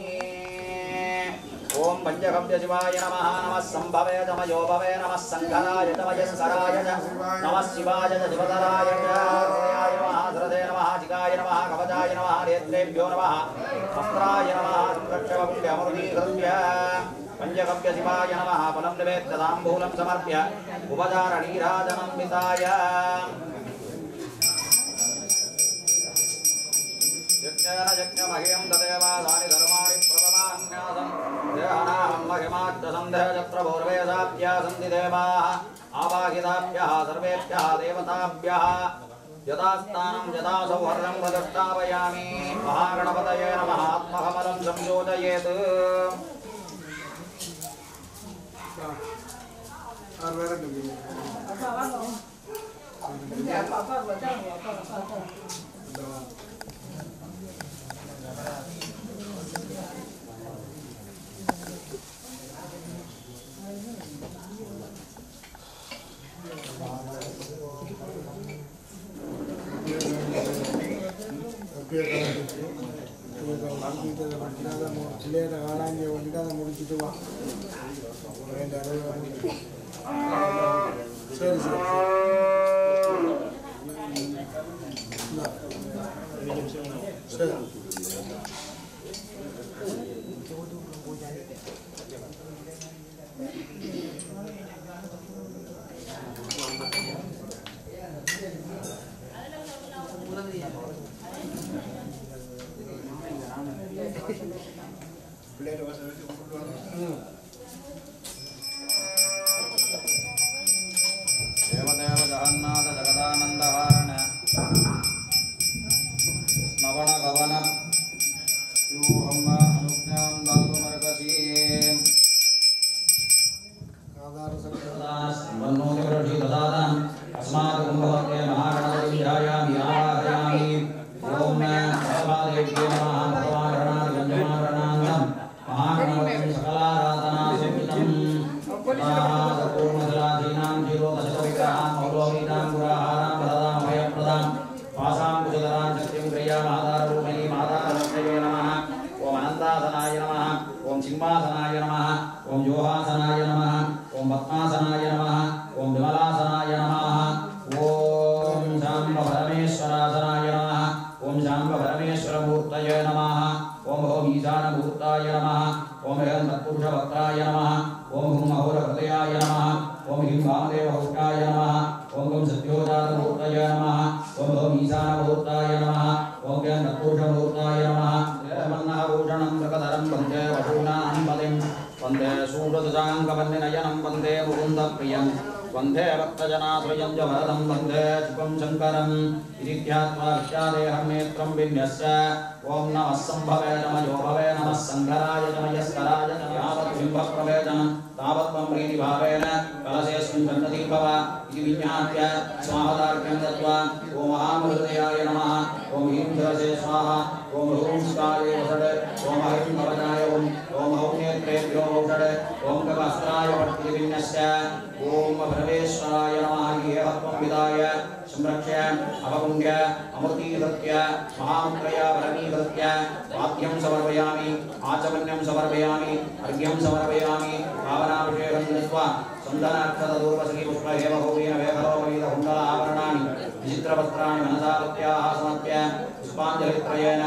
ओम पंचगव्य शिवाय नमः नमः संभवे तमयो भवे नमः संघराय तमयस्कराय नमः शिवाय शिवधराय हृदयाय नमः हृदय नमः जिगाय नमः कवचाय नमः नेत्रेभ्यो नमः वस्त्राय नमः संरक्षवपुण्यमृतीकृत्य पंचगव्य शिवाय नमः फलं निवेद्य ताम्बूलं समर्प्य उपचारणीराजनं विधाय यज्ञमह्यं तदेवादानि धर्माणि प्रथमान्यासं देहानां महिमाच्च पूर्वेदाप्या सन्ति देवाः आवाहिताभ्यः सर्वेभ्यः देवताभ्यः यथास्थानं यथा सौहर्दं प्रतिष्ठापयामि महागणपतये नमः आत्मकमलं संयोजयेत् देवदेव जगन्नाथ जगदानंदहारण नवण भवन योहम अनुज्ञां दातुमर्कसी वन्नोतिरषि ददातं अस्मात् कुम्भवते महागणपतिं ध्यायामि आवाहयामि ओम सर्वादेव्ये नमः भगवान् महागणपतिं सकलाराधनासिद्धं पूर्णजलाधीनां जीरोदशविग्रहां मौलोहीनां पुराहारां प्रदां भयप्रदां वासां कुशलरां शक्तिं क्रियाम् आधाररूपिणीं आधारलक्ष्म्यै नमः ओम अनन्तासनाय नमः ओम सिंहासनाय नमः ओम योहासनाय नमः ओम पद्मासनाय नमः ओम विमलासनाय नमः ओम शाम्ब परमेश्वरासनाय नमः ओम शाम्ब परमेश्वरमूर्तये नमः ओम ईशानभूताय नमः ओम तत्पुरुषवक्त्राय नमः ओम हुं अहोरहृदयाय नमः ओम ह्रीं वामदेवहुष्टाय नमः ओम सत्योजातमूर्तये नमः ओम ईशानभूताय नमः ओम तत्पुरुषमूर्ताय नमः मन्नभूषणं प्रकधरं वन्दे वशूनां पदिं वन्दे सूरदशाङ्गवन्निनयनं वन्दे मुकुन्दप्रियं वन्दे भक्तजनाश्रयं च वरदं वन्दे शिवं शङ्करम् इति ध्यात्वा विद्यादेहं नेत्रं विन्यस्य ॐ नमः सम्भवे नमयो भवे नमः सङ्घराय नमयस्कराय यावत् बिम्बप्रवेदनं तावत् त्वं प्रीतिभावेन कलशेऽस्मिन् सन्नती भव इति विज्ञाप्य स्वाहादार्घ्यं दत्त्वा ॐ महामृदयाय नमः ॐ ह्रीं धरसे स्वाहा ॐ ह्रूं स्कारे वषट् ॐ हरिं भवनाय ॐ हौं नेत्रेभ्यो वषट् ॐ गवास्त्राय पट्टिविन्यस्य ॐ भरवेश्वराय नमः येहत्वं विदाय संरक्ष्य अवगुण्य अमृतीकृत्य महामुद्रया वरमीकृत्य वाद्यं समर्पयामि आचमन्यं समर्पयामि अर्घ्यं समर्पयामि भावनाभिषेकं कृत्वा चन्दनाक्षतदूर्वसखीपुष्पहेमभौमेन वेखरोपवीतकुण्डलाभरणानि विचित्रवस्त्राणि मनसा भक्त्याः समर्प्य पुष्पाञ्जलित्रयेण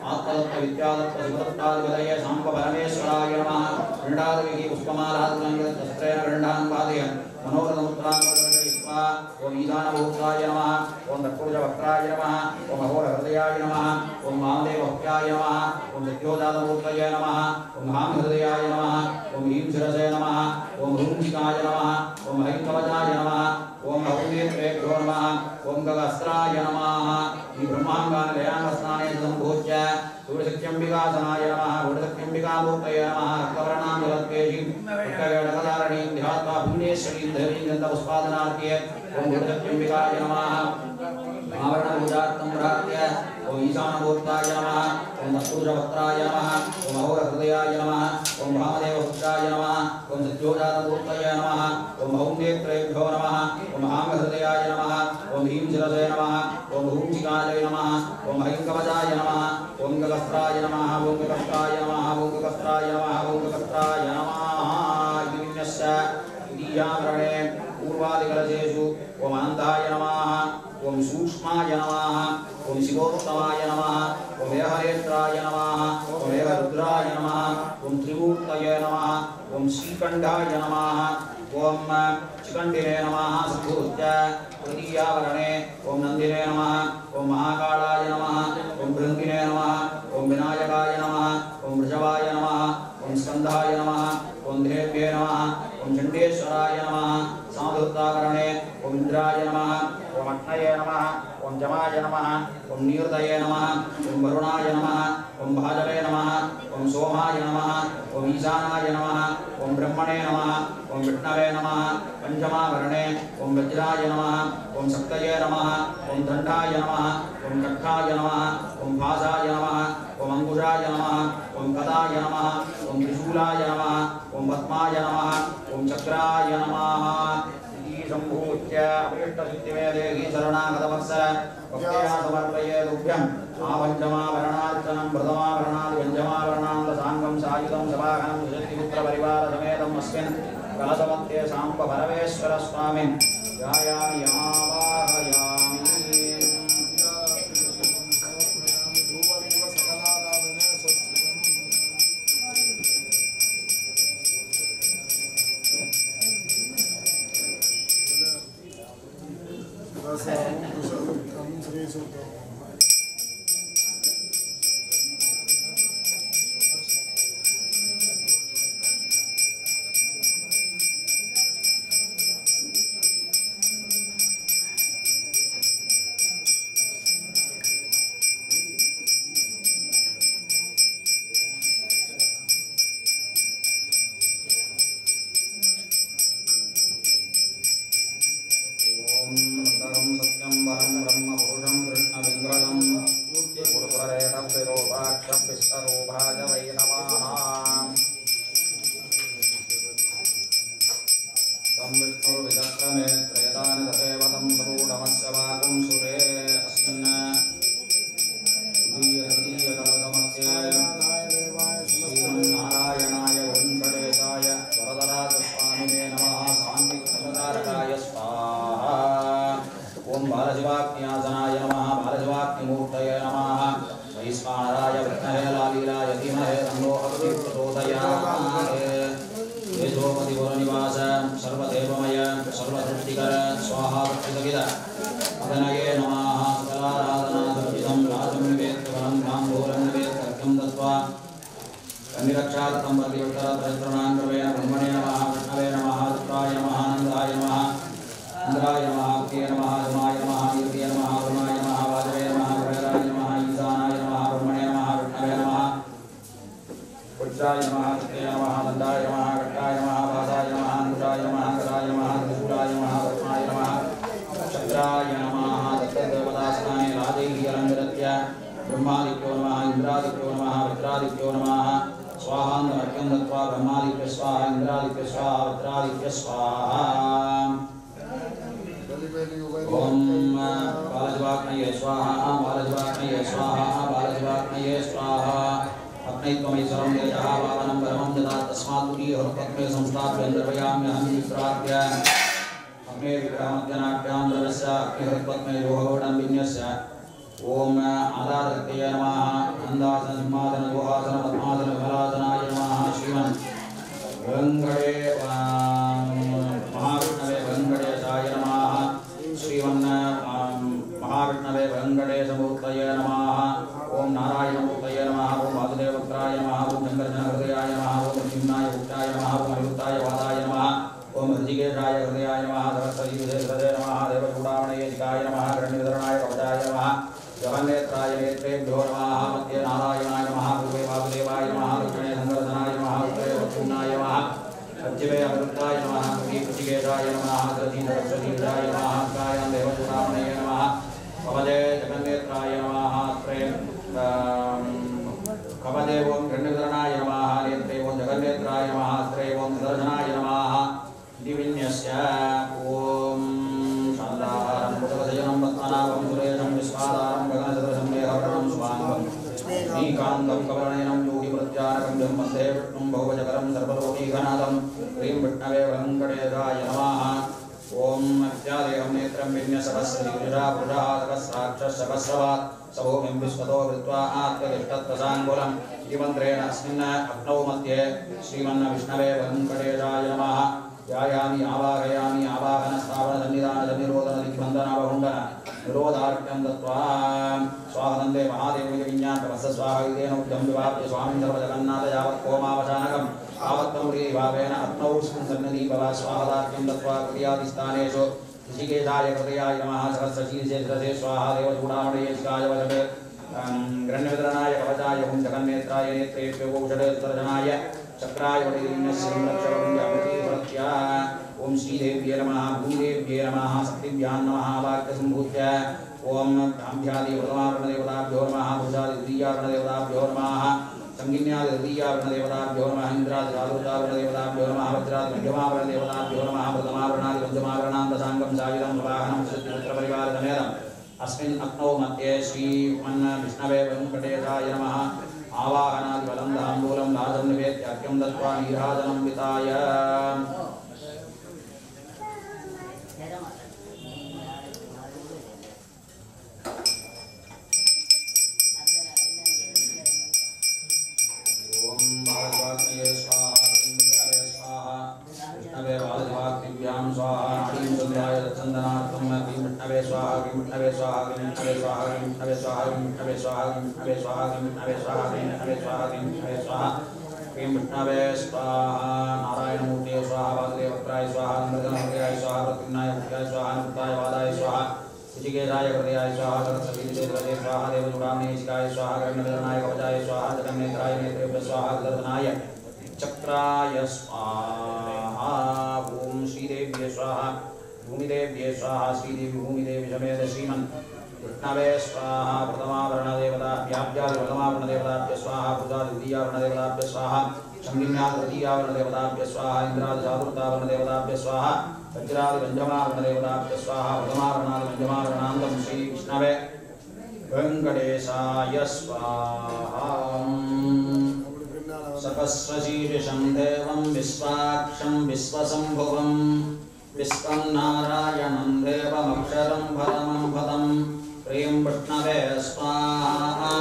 आत्मदत्तविद्यादत्तशिवदत्तादिपतये शाम्बपरमेश्वराय नमः गृह्णादिभिः पुष्पमालाद्वस्त्रेण गृह्णान् पादयन् मनोरथमुद्रां ॐ ईशानभूताय नमः ॐ तत्पुरुषवक्त्राय नमः ॐ अहोरहृदयाय नमः ॐ वामदेवभक्त्याय नमः ॐ सत्योजातमूर्तये नमः ॐ हांहृदयाय नमः ॐ ह्रीं शिरसे नमः ॐ ह्रूं शिखाय नमः ॐ हरिं कवचाय नमः ॐ हौनेत्रेभ्यो नमः ॐ गगस्त्राय नमः ई ब्रह्माङ्गान् लयाङ्गस्नाने सम्भूज्य सूर्यशक्त्यम्बिकासनाय नमः गुडशक्त्यम्बिकामूर्तये नमः रक्तवर्णां जलत्केशीं रक्तगडकधारणीं ध्यात्वा भुवनेश्वरीं देवीं गन्धपुष्पादनार्घ्ये ॐ गुडशक्त्यम्बिकाय नमः आवरणपूजार्थं प्रार्थ्य ॐ ईशानभूताय नमः ॐ तत्पुरुषवक्त्राय नमः ॐ अहोरहृदयाय नमः ॐ वामदेवपुत्राय नमः ॐ सत्योजातमूर्तये नमः ॐ हौं नेत्रेभ्यो नमः ॐ हांहृदयाय नमः ॐ ह्रीं शिरसे नमः ॐ ह्रूं शिखाय नमः ॐ हरिं कवचाय नमः ॐ गकस्त्राय नमः ओम गकस्त्राय नमः ओम गकस्त्राय नमः ओम गकस्त्राय नमः इति विन्यस्य द्वितीयावरणे पूर्वादिकलशेषु ओम अनन्ताय नमः ओम सूक्ष्माय नमः ओम शिवोत्तमाय नमः ओम एहरेत्राय नमः ओम एहरुद्राय नमः ओम त्रिमूर्तये नमः ओम श्रीकण्ठाय नमः ओम चिकण्डिने नमः संभूत्य तृतीयावरणे ओम नन्दिने नमः ओम महाकालाय नमः ओम भृङ्गिने नमः ओम विनायकाय नमः ओम वृषभाय नमः ओम स्कन्धाय नमः ओम देव्ये नमः ओम चण्डेश्वराय नमः साधुतावरणे ओम इंद्राय नमः ओम अग्नये नमः ओम जमाय नमः ओम नियृतये नमः ओम वरुणाय नमः ओम भाजवे नमः ओम सोमाय नमः ओम ईशानाय नमः ओम ब्रह्मणे नमः ओम विष्णवे नमः पंचमावरणे ओम वज्राय नमः ओम शक्तये नमः ओम दण्डाय नमः ओम कक्षाय नमः ओम भासाय नमः ओम अंकुशाय नमः ओम कदाय नमः ओम त्रिशूलाय नमः ओम पद्माय नमः ओम चक्राय नमः संभूत्य अभीष्टसिद्धिमेदेहि शरणागतवत्स भक्त्या समर्पये तुभ्यम् आवञ्चमावरणार्चनं प्रथमावरणात् पञ्चमावरणात् साङ्गं सायुधं सभागनं सुशक्तिपुत्रपरिवारसमेतम् अस्मिन् कलशमध्ये साम्ब परमेश्वर स्वामिन् ध्यायामि आवाहयामि ब्रह्मादित्यो नमः इंद्रादित्यो नमः वज्रादित्यो नमः स्वाहान्नमर्घ्यं दत्त्वा ब्रह्मादित्य स्वाहा इंद्रादित्य स्वाहा वज्रादित्य स्वाहा ओम बालज्वाग्नये स्वाहा बालज्वाग्नये स्वाहा बालज्वाग्नये स्वाहा अग्नैत्वमैश्वरं तेजः पावनं परमं ददात् तस्मात् तुरीयहृत्पद्मे संस्थाप्य निर्वयाम्यहं विप्राप्य अग्ने विग्रहमध्यनाट्यां द्रवस्य अग्निहृत्पद्मे लोहगौडं विन्यस्य ओम आधारशक्तये नमः अन्दासन सिंहासन दोहासन पद्मासन विमलासनाय नमः श्रीमन् वेङ्कटे महाविष्णवे वेङ्कटेशाय नमः श्रीमन् महाविष्णवे वेङ्कटेशमूर्तये नमः ओम नारायणमूर्तये नमः ओम वासुदेवपुत्राय नमः ओम शङ्करजनहृदयाय नमः ओम नृसिंहाय पुत्राय नमः ओम अनिरुद्धाय वादाय नमः ओम ऋषिकेशाय हृदयाय नमः सरस्वतीदेवहृदये नमः देवचूडामणयेशिकाय नमः हिरण्यधरणाय कवचाय नमः जगन्नेत्राय नेत्रेभ्यो नमः मध्ये नारायणाय नमः पूर्वे वासुदेवाय नमः वैकुण्ठं वन्दे विष्णुं भवजकरं सर्वलोकीघनाथं ह्रीं विष्णवे वेङ्कटेशाय नमः ॐ अत्यादेहं नेत्रं विन्यसहस्रदीर्घा पुरुषः सहस्राक्षसहस्रवात् सभूमिं विश्वतो कृत्वा आत्मतिष्ठत्प्रसाङ्कुलम् इति मन्त्रेण अस्मिन् अग्नौ मध्ये श्रीमन्विष्णवे वेङ्कटेशाय नमः ध्यायामि आवाहयामि आवाहनस्थापनसन्निधानसन्निरोधनदिग्बन्धनावहुण्डन निरोधार्घ्यं दत्त्वा स्वाहनन्दे महादेवमिति विज्ञानतमस्य स्वाहैतेनोक्तं विवाप्य स्वामिं सर्वजगन्नाथ यावत् होमावसानकम् आवत्तं श्रीभावेन अग्नौ सन्नदीभव स्वाहदार्घ्यं दत्त्वा कृत्यादिस्थानेषु ऋषिकेशाय कृतयाय नमः सहस्रशीर्षे स्वाहा देवचूडामणेशिकाय वशवे ग्रण्यवितरणाय कवचाय हुं जगन्नेत्राय नेत्रेभ्यो औषधे सुदर्शनाय चक्राय वडिरक्षरपुञ्जप्रत्या ओम श्रीदेव्ये नमः भूदेव्ये नमः शक्तिभ्यां नमः वाक्यसम्भूत्य ओम ब्राह्म्यादिवृतमावरणदेवताभ्यो नमः भुजादिद्वितीयावरणदेवताभ्यो नमः संगिन्यादिद्वितीयावरणदेवताभ्यो नमः इन्द्रादिरारुद्रावरणदेवताभ्यो नमः वज्रादिमध्यमावरणदेवताभ्यो नमः प्रथमावरणादिपञ्चमावरणान्तसाङ्गं सायुधं वाहनं श्रुतिपुत्रपरिवारसमेतम् अस्मिन् अग्नौ मध्ये श्रीमन्विष्णवे वेङ्कटेशाय नमः आवाहनादिबलं ताम्बूलं राजं निवेद्य अर्घ्यं दत्त्वा नीराजनं विताय ओम महादेवाग्नये स्वाहा विष्णवे स्वाहा विष्णवे वालदेवाग्निभ्यां स्वाहा नाडीं चन्द्राय चन्दनार्थं विष्णवे स्वाहा विष्णवे स्वाहा विष्णवे स्वाहा विष्णवे स्वाहा विष्णवे स्वाहा विष्णवे स्वाहा विष्णवे स्वाहा विष्णवे स्वाहा विष्णवे स्वाहा विष्णवे स्वाहा नारायणमूर्ते स्वाहा वासुदेवत्राय स्वाहा नृगणमूर्तयाय स्वाहा प्रद्युम्नाय मूर्तयाय स्वाहा नृताय वादाय स्वाहा ऋषिकेशाय कृतयाय स्वाहा सरस्वतीदेवते स्वाहा देवचूडामणेशिकाय स्वाहा गण्यवितरणाय कवचाय स्वाहा जगन्नेत्राय नेत्रेभ्यः स्वाहा दर्शनाय चक्राय स्वाहा ओम श्रीदेव्ये स्वाहा भूमिदेव्ये स्वाहा श्रीदेवी भूमिदेवी समेत श्रीमन् विष्णवे स्वाहा प्रथमावरणदेवताभ्याब्जादिप्रथमावरणदेवताभ्यः स्वाहा भुजादिद्वितीयावरणदेवताभ्यः स्वाहा संगिन्यादितृतीयावरणदेवताभ्यः स्वाहा इन्द्रादिचातुर्थावरणदेवताभ्यः स्वाहा वज्रादिपञ्चमावरणदेवताभ्यः स्वाहा प्रथमावरणादिपञ्चमावरणान्तं श्रीविष्णवे वेङ्कटेशाय स्वाहा सहस्रशीर्षं देवं विश्वाक्षं विश्वसम्भुवं विश्वं नारायणं देवमक्षरं परमं पदं ह्रीं विष्णवे स्वाहा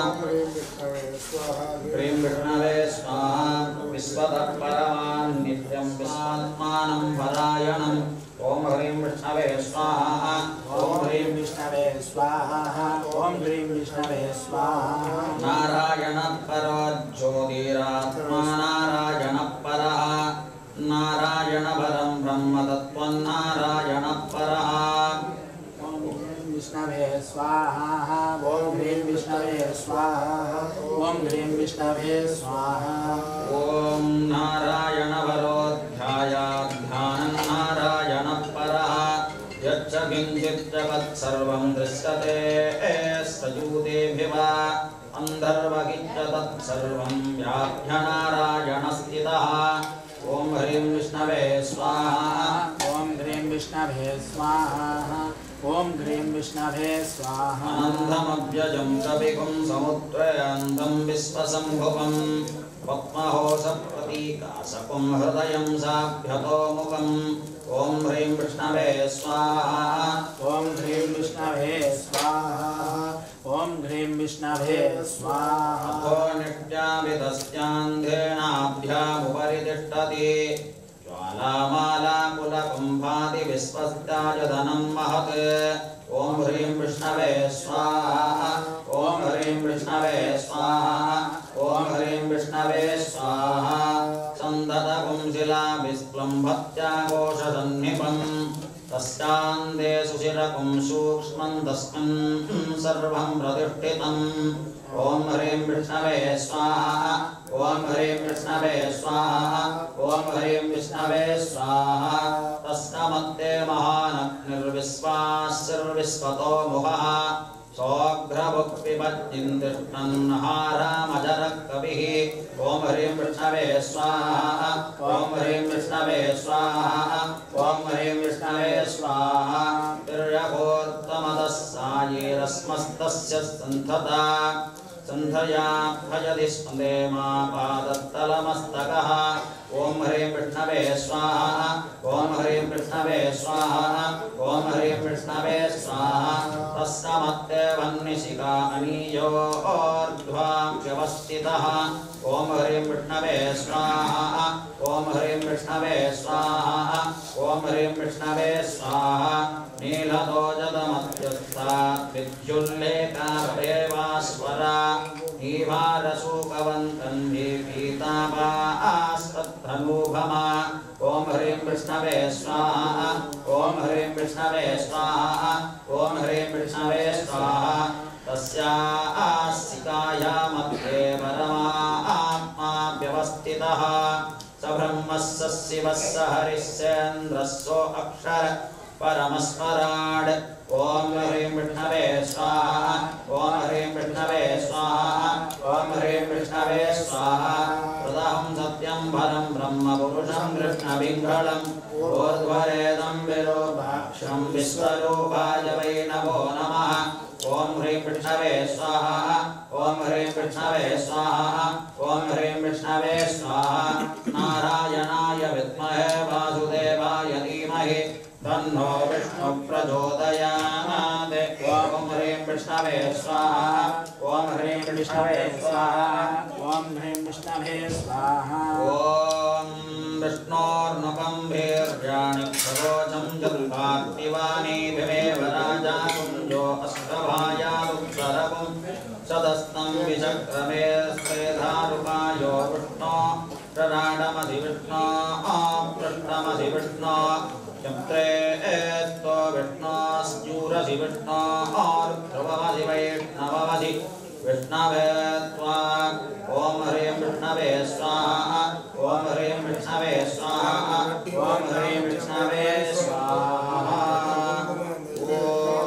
ह्रीं विष्णवे स्वाहा विश्वतः परमान् नित्यं विश्वात्मानं परायणम् ओम ह्रीं विष्णवे स्वाहा ओम ह्रीं विष्णवे स्वाहा ओम ह्रीं विष्णवे स्वाहा नारायण परो ज्योतिरात्मा नारायण परः नारायण परं ब्रह्म तत्त्वं नारायण परः ओम विष्णवे स्वाहा ओम ह्रीं विष्णवे स्वाहा ओम ह्रीं विष्णवे स्वाहा ओम नारायण परो ध्यानं नारायण परः यच्च किञ्चित् जगत्सर्वं दृश्यते सजूतेभिव अन्धर्वगिच्च तत्सर्वं व्याप्य नारायणस्थितः ओम ह्रीं विष्णवे स्वाहा ओम ह्रीं विष्णवे स्वाहा ओम ह्रीं विष्णवे स्वाहा अनन्तमव्यजं कविकुं समुद्रयान्तं विश्वसम्भुवं पद्महोषप्रतीकाशकुं हृदयं साभ्यतो मुखम् ओम ह्रीं विष्णवे स्वाहा ओम ह्रीं विष्णवे स्वाहा ओम ह्रीं विष्णवे स्वाहा अथो नित्याविदस्यान्धेनाभ्यामुपरि तिष्ठति ज्वालामालाकुलकुम्भादि विश्वस्यायधनं महत् ओम ह्रीं विष्णवे स्वाहा ओम ह्रीं विष्णवे स्वाहा ओम ह्रीं विष्णवे स्वाहा सन्दतकुं शिलाविस्प्लम्भत्याघोषसन्निपम् तस्यान्ते सुशिरकुं सूक्ष्मं तस्मिन् सर्वं प्रतिष्ठितम् ओम ह्रीं विष्णवे स्वाहा ओम ह्रीं विष्णवे स्वाहा ओम ह्रीं विष्णवे स्वाहा तस्य मध्ये महानग्निर्विश्वास्यर्विश्वतो मुखः सौघ्रभुक्तिपद्यन्तिष्ठन्नहारामजरकविः ओम ह्रीं विष्णवे स्वाहा ओम ह्रीं विष्णवे स्वाहा ओम ह्रीं विष्णवे स्वाहा तिर्यघोत्तमदः सायेरस्मस्तस्य सन्धता सन्धया भजति स्पन्दे मा पादत्तलमस्तकः ॐ ह्रीं विष्णवे स्वाहा ॐ ह्रीं विष्णवे स्वाहा ॐ ह्रीं विष्णवे स्वाहा तस्समत्तेवन्निशिका अनीयोर्ध्वां व्यवस्थितः ॐ ह्रीं विष्णवे स्वाहा ॐ ह्रीं विष्णवे स्वाहा ॐ ह्रीं विष्णवे स्वाहा नीलदोजदमत्युत्था विद्युल्लेखा प्रेवास्वरा नीवारसूकवन्तं पीतापास्तद्धनूभमा ॐ ह्रीं विष्णवे स्वाहा ॐ ह्रीं विष्णवे स्वाहा ॐ ह्रीं विष्णवे स्वाहा तस्यास्सिकाया मध्ये परमात्मा व्यवस्थितः स ब्रह्मः स शिवः स हरिः सेन्द्रः सोऽक्षर परमस्मराड् ॐ ह्रीं विष्णवे स्वाहा ॐ ह्रीं विष्णवे स्वाहा ॐ ह्रीं विष्णवे स्वाहा प्रदहं सत्यं परं ब्रह्म पुरुषं कृष्णपिङ्गळम् ऊर्ध्वरेदं विरूपाक्षं विश्वरूपाय वै नमो नमः ॐ ह्रीं विष्णवे स्वाहा ॐ ह्रीं विष्णवे स्वाहा ॐ ह्रीं विष्णवे स्वाहा नारायणाय विद्महे वासुदेवाय धीमहि तन्नो विष्णु प्रचोदयात् ॐ ह्रीं विष्णवे स्वाहा ॐ ह्रीं विष्णवे स्वाहा ॐ ह्रीं विष्णवे स्वाहा ॐ विष्णोर्नुकं वीर्याणि प्रवोचं जल्पार्तिवाणी विमेव राजा कुञ्जो अष्टभायादुत्तरवं सदस्तं विचक्रमे स्वेधारुपायो विष्णो प्रराडमधिविष्णो पृष्ठमधिविष्णो चक्रे एस्तो विष्णोस्यूरसि विष्णो ध्रुवमधि वैष्णवमधि विष्णवे त्वा ॐ ह्रीं विष्णवे स्वाहा ॐ ह्रीं विष्णवे स्वाहा ॐ ह्रीं विष्णवे स्वाहा ॐ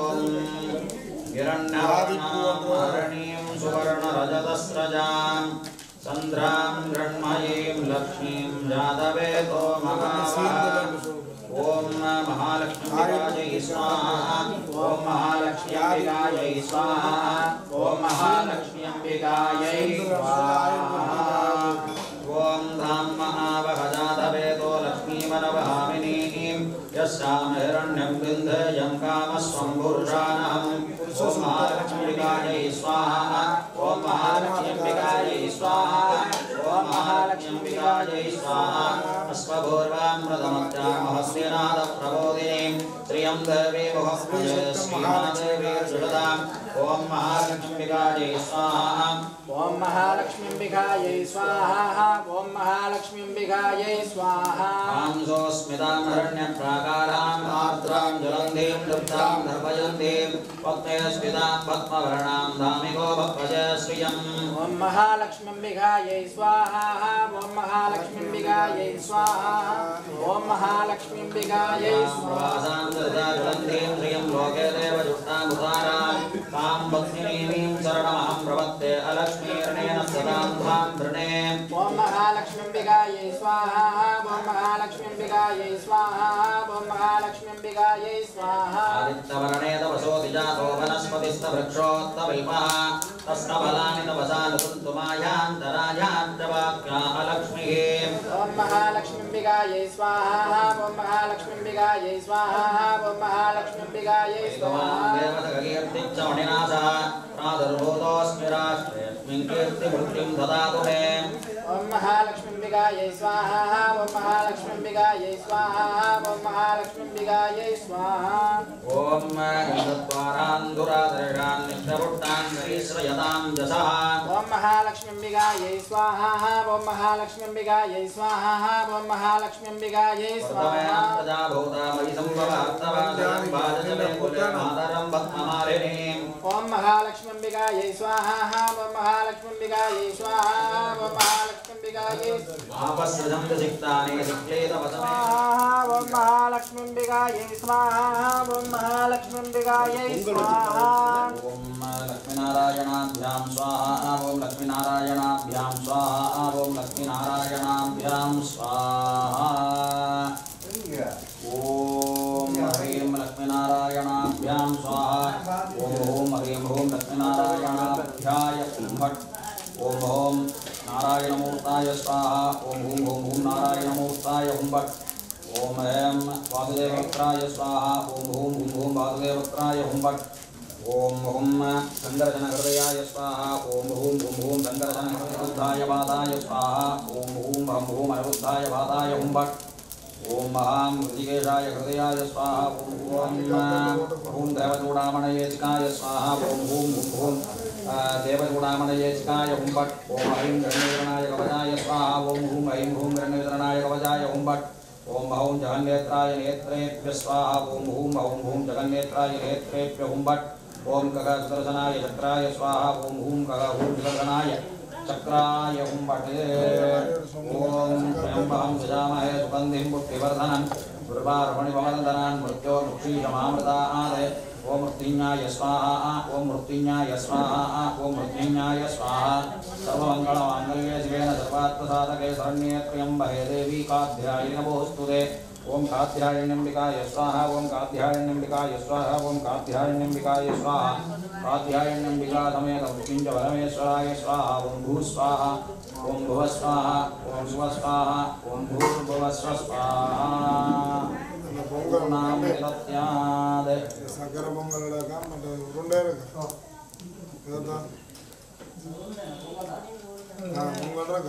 हिरण्यवर्णां सुवर्णरजतस्रजां सन्द्रां गृह्मयीं लक्ष्मीं जातवेदो महाभागा ॐ महालक्ष्म्यायै स्वाहा ॐ महालक्ष्म्यायै स्वाहा ॐ महालक्ष्म्यायै स्वाहा ॐ धाम महावहजातवेदो लक्ष्मीमनवहामिनीं यस्यां हिरण्यं विन्ध्यं कामस्वं पुरुषाणहम् ॐ महालक्ष्म्यायै स्वाहा ॐ महालक्ष्म्यायै स्वाहा ॐ महालक्ष्म्यायै स्वाहा अस्मभूर्वां प्रथमत्यामहस्यनाद प्रबोधिनीं श्रियं देवी मुहस्मये श्रीमादेवी सुषदां ॐ महालक्ष्म्यायै स्वाहा ॐ महालक्ष्म्यायै स्वाहा ॐ महालक्ष्म्यायै स्वाहा स्मितां हरण्यप्राकारां आर्द्रां ज्वलन्तीं लुप्तां दर्पयन्तीं पद्मे स्मितां पद्मवर्णां धामिको भक्तजय श्रियम् ॐ महालक्ष्म्यायै स्वाहा ॐ महालक्ष्म्यायै स्वाहा ॐ महालक्ष्म्यायै स्वाहा ज्वलन्तीं श्रियं लोके देवजुष्टामुदारां तां पद्मिनीं शरणमहं प्रपद्ये अलक्ष्मीर्णेन सदां धां वृणे ॐ महालक्ष्म्यायै स्वाहा ॐ महालक्ष्म्यायै स्वाहा ॐ महालक्ष्म्यायै स्वाहा आदित्यवर्णे तपसोऽधि जातो वनस्पतिस्तवृक्षोत्तविल्पः तस्कफलानि तपसा नुसन्तु मायान्तरायाञ्चवाक्या अलक्ष्मीः ॐ महालक्ष्म्यायै स्वाहा ॐ महालक्ष्म्यायै स्वाहा ॐ महालक्ष्म्यायै स्वाहा देवतकीर्तिश्च मणिनाथः प्रादुर्भूतोऽस्मि राष्ट्रेऽस्मिन् कीर्तिमृत्युं ददातु मे ॐ महालक्ष्म्यायै स्वाहा ॐ महालक्ष्म्यायै स्वाहा ॐ महालक्ष्म्यायै स्वाहा ॐ इन्द्रद्वारान् नित्यपुष्टान् श्रीश्रयतां जसः ॐ महालक्ष्म्यायै स्वाहा ॐ महालक्ष्म्यायै स्वाहा ॐ महालक्ष्म्यायै स्वाहा प्रजाभूता मयि सम्भवार्तवान् भाजते कुले मातरं पद्ममालिनीं ॐ महालक्ष्म्यायै स्वाहा ॐ महालक्ष्म्यायै स्वाहा ॐ महालक्ष्म्यायै आपस्सृजं सिक्तानि सिक्लेतवसमे ॐ महालक्ष्म्यायै स्वाहा ॐ महालक्ष्म्यायै स्वाहा ॐ लक्ष्मीनारायणाभ्यां स्वाहा ॐ लक्ष्मीनारायणाभ्यां स्वाहा ॐ लक्ष्मीनारायणाभ्यां स्वाहा ॐ ह्रीं लक्ष्मीनारायणाभ्यां स्वाहा ॐ ह्रीं ॐ लक्ष्मीनारायणाभ्याय फट् नारायणाय स्वाहा ओम हूं ओम हूं नारायणमूर्ताय हुं भट् ओम ऐं वासुदेवत्राय स्वाहा ओम हूं हूं वासुदेवत्राय हुं भट् ओम हुं संगरजनहृदयाय स्वाहा ओम हूं संगरजनहृदयाय वादाय स्वाहा ओम हूं अनिरुद्धाय वादाय हुं भट् ओम महां ऋषिकेशाय हृदयाय स्वाहा ओम हूं देवचूडामणये चिकाय स्वाहा ओम हूं देवचूडामणये चिकाय हुं भट् ओम ऐं गणेशनाय कवचाय स्वाहा ओम ऐं गणेशनाय कवचाय हुं भट् ओम हौं जगन्नेत्राय नेत्रेभ्यः स्वाहा ओम हूं जगन्नेत्राय नेत्रेभ्यः हुं भट् ओम कः सुदर्शनाय चक्राय स्वाहा ओम हूं सुदर्शनाय चक्राय हुं भट् ओम त्र्यम्बकं यजामहे सुगन्धिं पुष्टिवर्धनं दुर्वारुमणिभवन्दनान् मृत्योर्मुक्षीयमामृतादे ओम मृत्युंजयाय स्वाहा ओम मृत्युंजयाय स्वाहा ओम मृत्युंजयाय स्वाहा सर्वमङ्गलमाङ्गल्ये शिवेन सर्वार्थसाधके शरण्ये त्र्यम्बके देवी कात्यायनि नमोऽस्तुते ओम कात्यायन्यम्बिकाय स्वाहा ओम कात्यायन्यम्बिकाय स्वाहा ओम कात्यायन्यम्बिकाय स्वाहा कात्यायन्यम्बिका समेत मृत्युंजय परमेश्वराय स्वाहा ओम भू स्वाहा ओम भुव स्वाहा ओम शिव स्वाहा ओम भूर्भुव स्वाहा नाम सत्याद சக்கர பொங்கல் உருண்டை இருக்கு பொங்கல்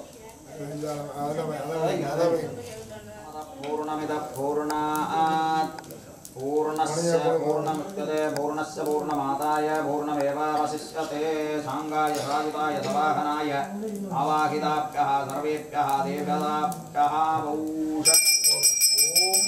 இருக்கு पूर्णमिद पूर्णात् पूर्णस्य पूर्णमुच्यते पूर्णस्य पूर्णमादाय पूर्णमेवावशिष्यते सांगाय सायुधाय सवाहनाय आवाहिताभ्यः सर्वेभ्यः देवताभ्यः वौषट् ओम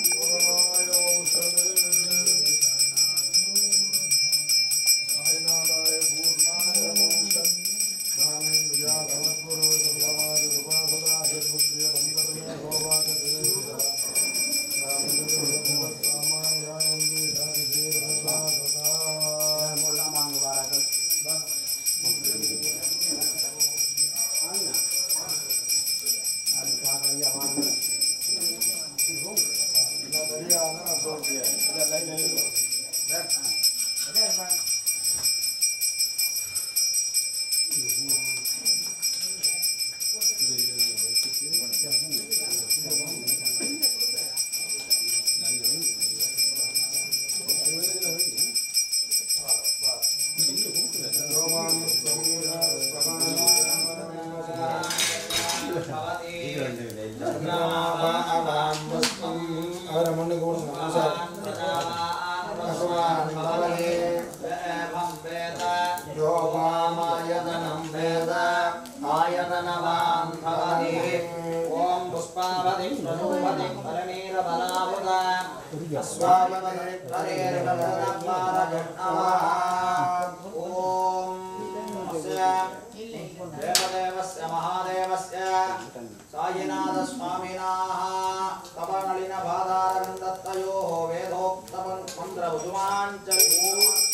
देवदेवस्य महादेवस्य सायिनाथ स्वामिनाः तपनलिन बाधारन्दत्तयोः वेदोक्तमन्त्र उजुमाञ्चलि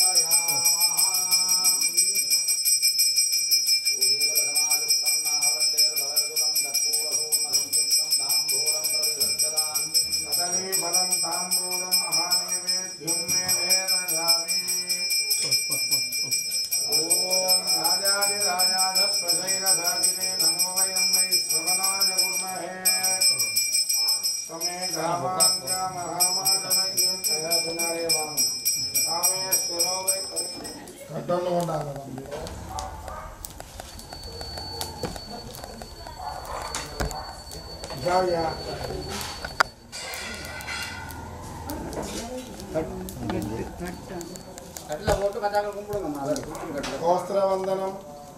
கோஸ்திரவந்தனம்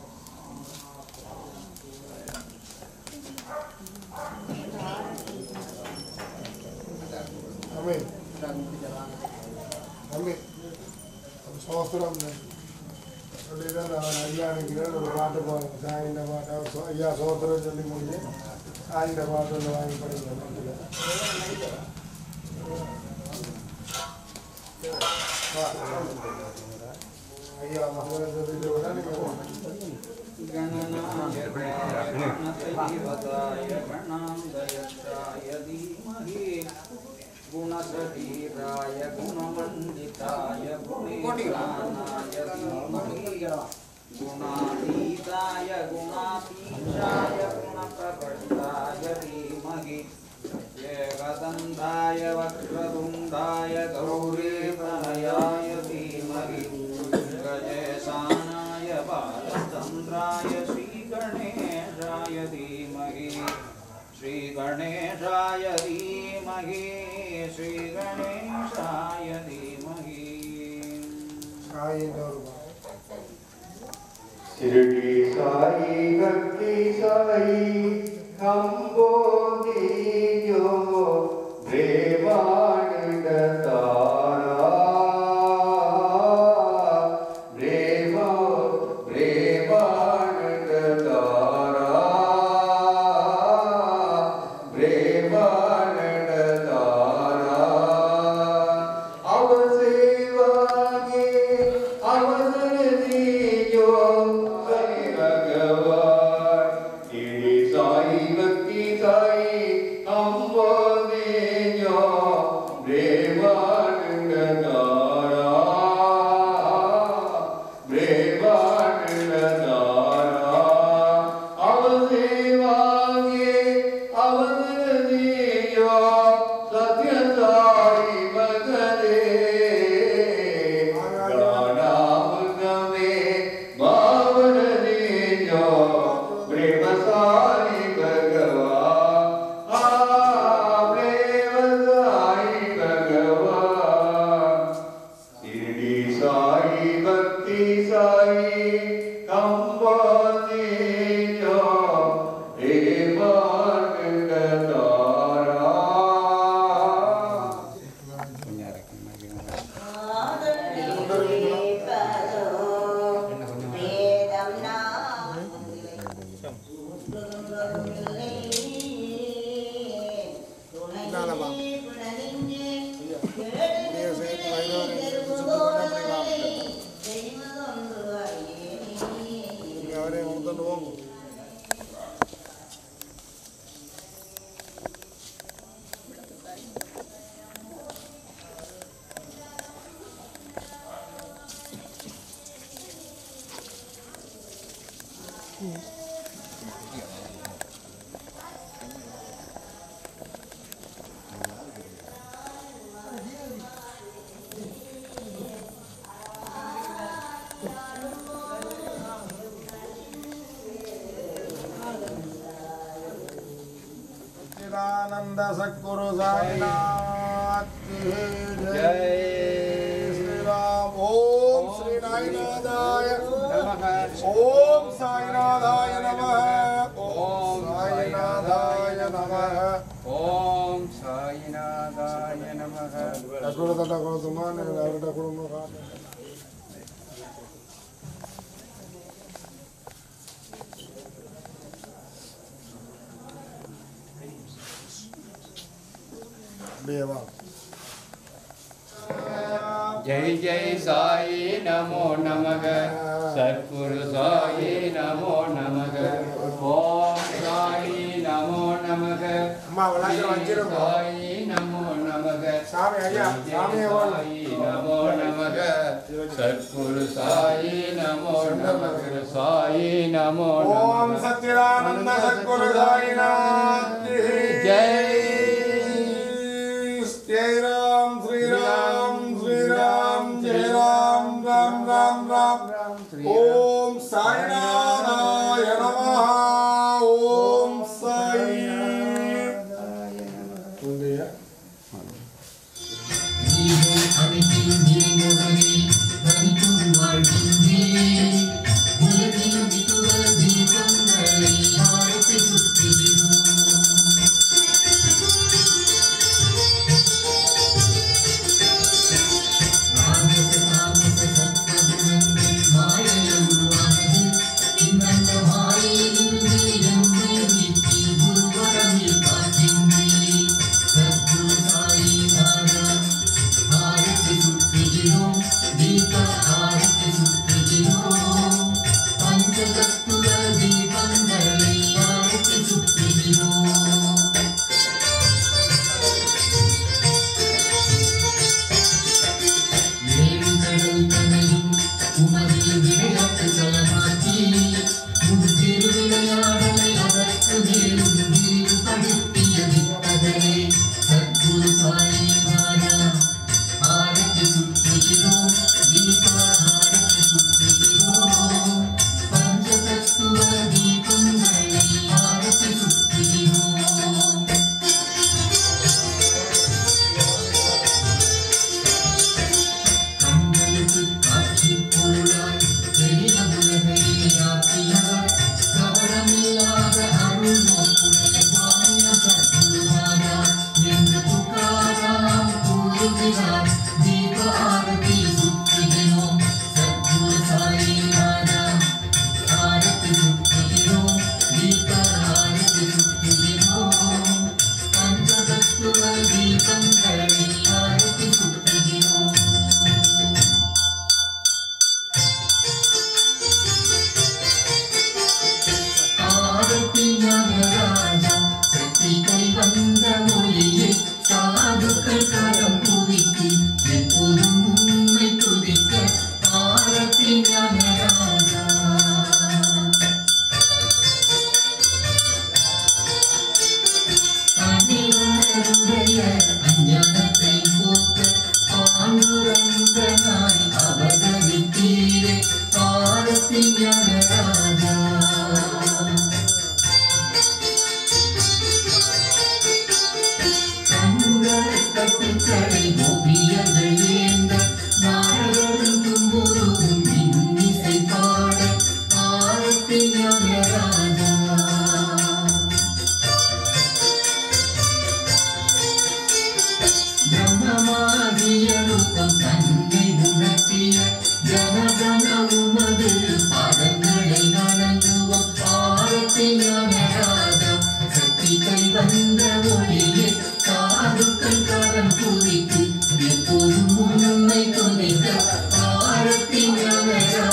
சோஸ்திரம் சொல்லிதான் கல்யாணிக்கிறேன் ஒரு பாட்டு போடுங்க சாயின்ற பாட்டை ஐயா சோஸ்திரம் சொல்லி முடிஞ்சு சாயின்ற பாட்டு ஒன்று வாங்கி படிக்கிறேன் ஐயா மகன் சொல்லிட்டு விட गुणशरीराय गुणमण्डिताय गुणेशानाय धीमहि गुणातीताय गुणातीशाय गुणप्रकाशाय अनन्ताय वक्रतुण्डाय गौरीप्रणयाय धीमहि गजेशानाय बालचन्द्राय श्रीगणेशाय धीमहि श्रीगणेशाय धीमहि श्रीगणेशाय धीमहि शिरडी साई भक्ति साई हमको दीजो प्रेमानंद तारा प्रेमानंद तारा प्रेमानंद तारा अब सेवागे अवसर दीजो भगवान शिरडी साई भक्ति साई हमको दीजो प्रेमानंद तारा प्रेमानंद तारा अब सेवागे अवसर दीजो सत्य साई भगदे गानामृतमे बावन दीजो प्रेम साई भगवान प्रेम साई भगवान शिरडी साई भक्ति साई हमको दीजो प्रेमानंद तारा चिदानंद सद्गुरु साईनाथ की जय। श्री राम। ओम श्री साईनाथाय नमः। ओम साईनाथाय नमः। ओम साईनाथाय नमः। ओम साईनाथाय नमः। सद्गुरु दादा को सुमान அவருடைய குடும்பம் देवा। जय जय साई नमो नमः सद्गुरु साई नमो नमः ओम साई नमो नमः साई नमो नमः साई नमो नमः सद्गुरु साई नमो नमः साई नमो नमः। ओम सच्चिदानंद सद्गुरु साईनाथ की जय। जय राम श्री राम श्री राम जय राम राम राम राम। ओम साईनाथाय नमः। ओम साई வந்த ஒளியே சாதுக்கள் கரம் குவித்து எப்போதும் உன்னை துணித்த ஆரத்தி ஞானராஜா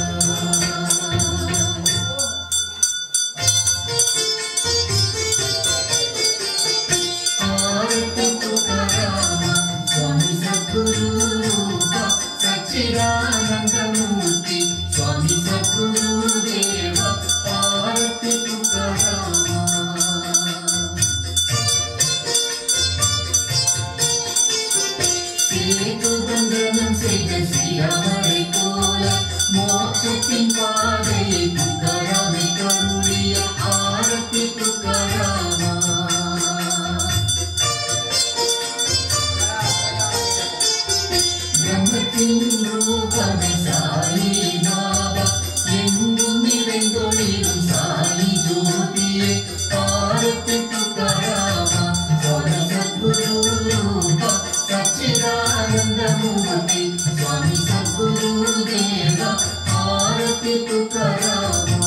ஆரத்தி துகாராமா சுவாமி சத்குரு ரூபா சச்சிதானந்தமூர்த்தி சுவாமி சத்குரு தேவா ஆரத்தி துகாராமா சேதுபந்தனம் செய்த ஸ்ரீராமரை போல மோட்சத்தின் பாதையை துகாராமை கருளிய ஆரத்தி துகாராமா பிரம்மத்தின் ரூபமே சாயி பாபா எங்கும் நிறைந்தொழிலும் சாயி ஜோதியே ஆரத்தி துகாராமா சுவாமி சத்குரு ரூபா சச்சிதானந்தமூர்த்தி சுவாமி சத்குரு தேவா ஆரத்தி துகாராமா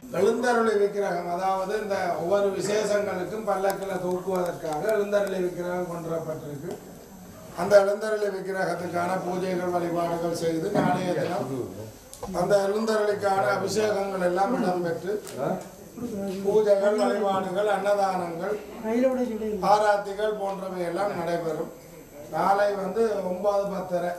எழுந்தருளி விக்கிரகம், அதாவது இந்த ஒவ்வொரு விசேஷங்களுக்கும் பல்லக்கில் தூக்குவதற்காக எழுந்தருளி விக்கிரகம் கொண்டு வரப்பட்டிருக்கு. அந்த எழுந்தருளி விக்கிரகத்துக்கான பூஜைகள் வழிபாடுகள் செய்து நாளைய தினம் அந்த எழுந்தருளிக்கான அபிஷேகங்கள் எல்லாம் இடம்பெற்று பூஜைகள் வழிபாடுகள் அன்னதானங்கள் ஆராத்திகள் போன்றவை எல்லாம் நடைபெறும். நாளை 9:10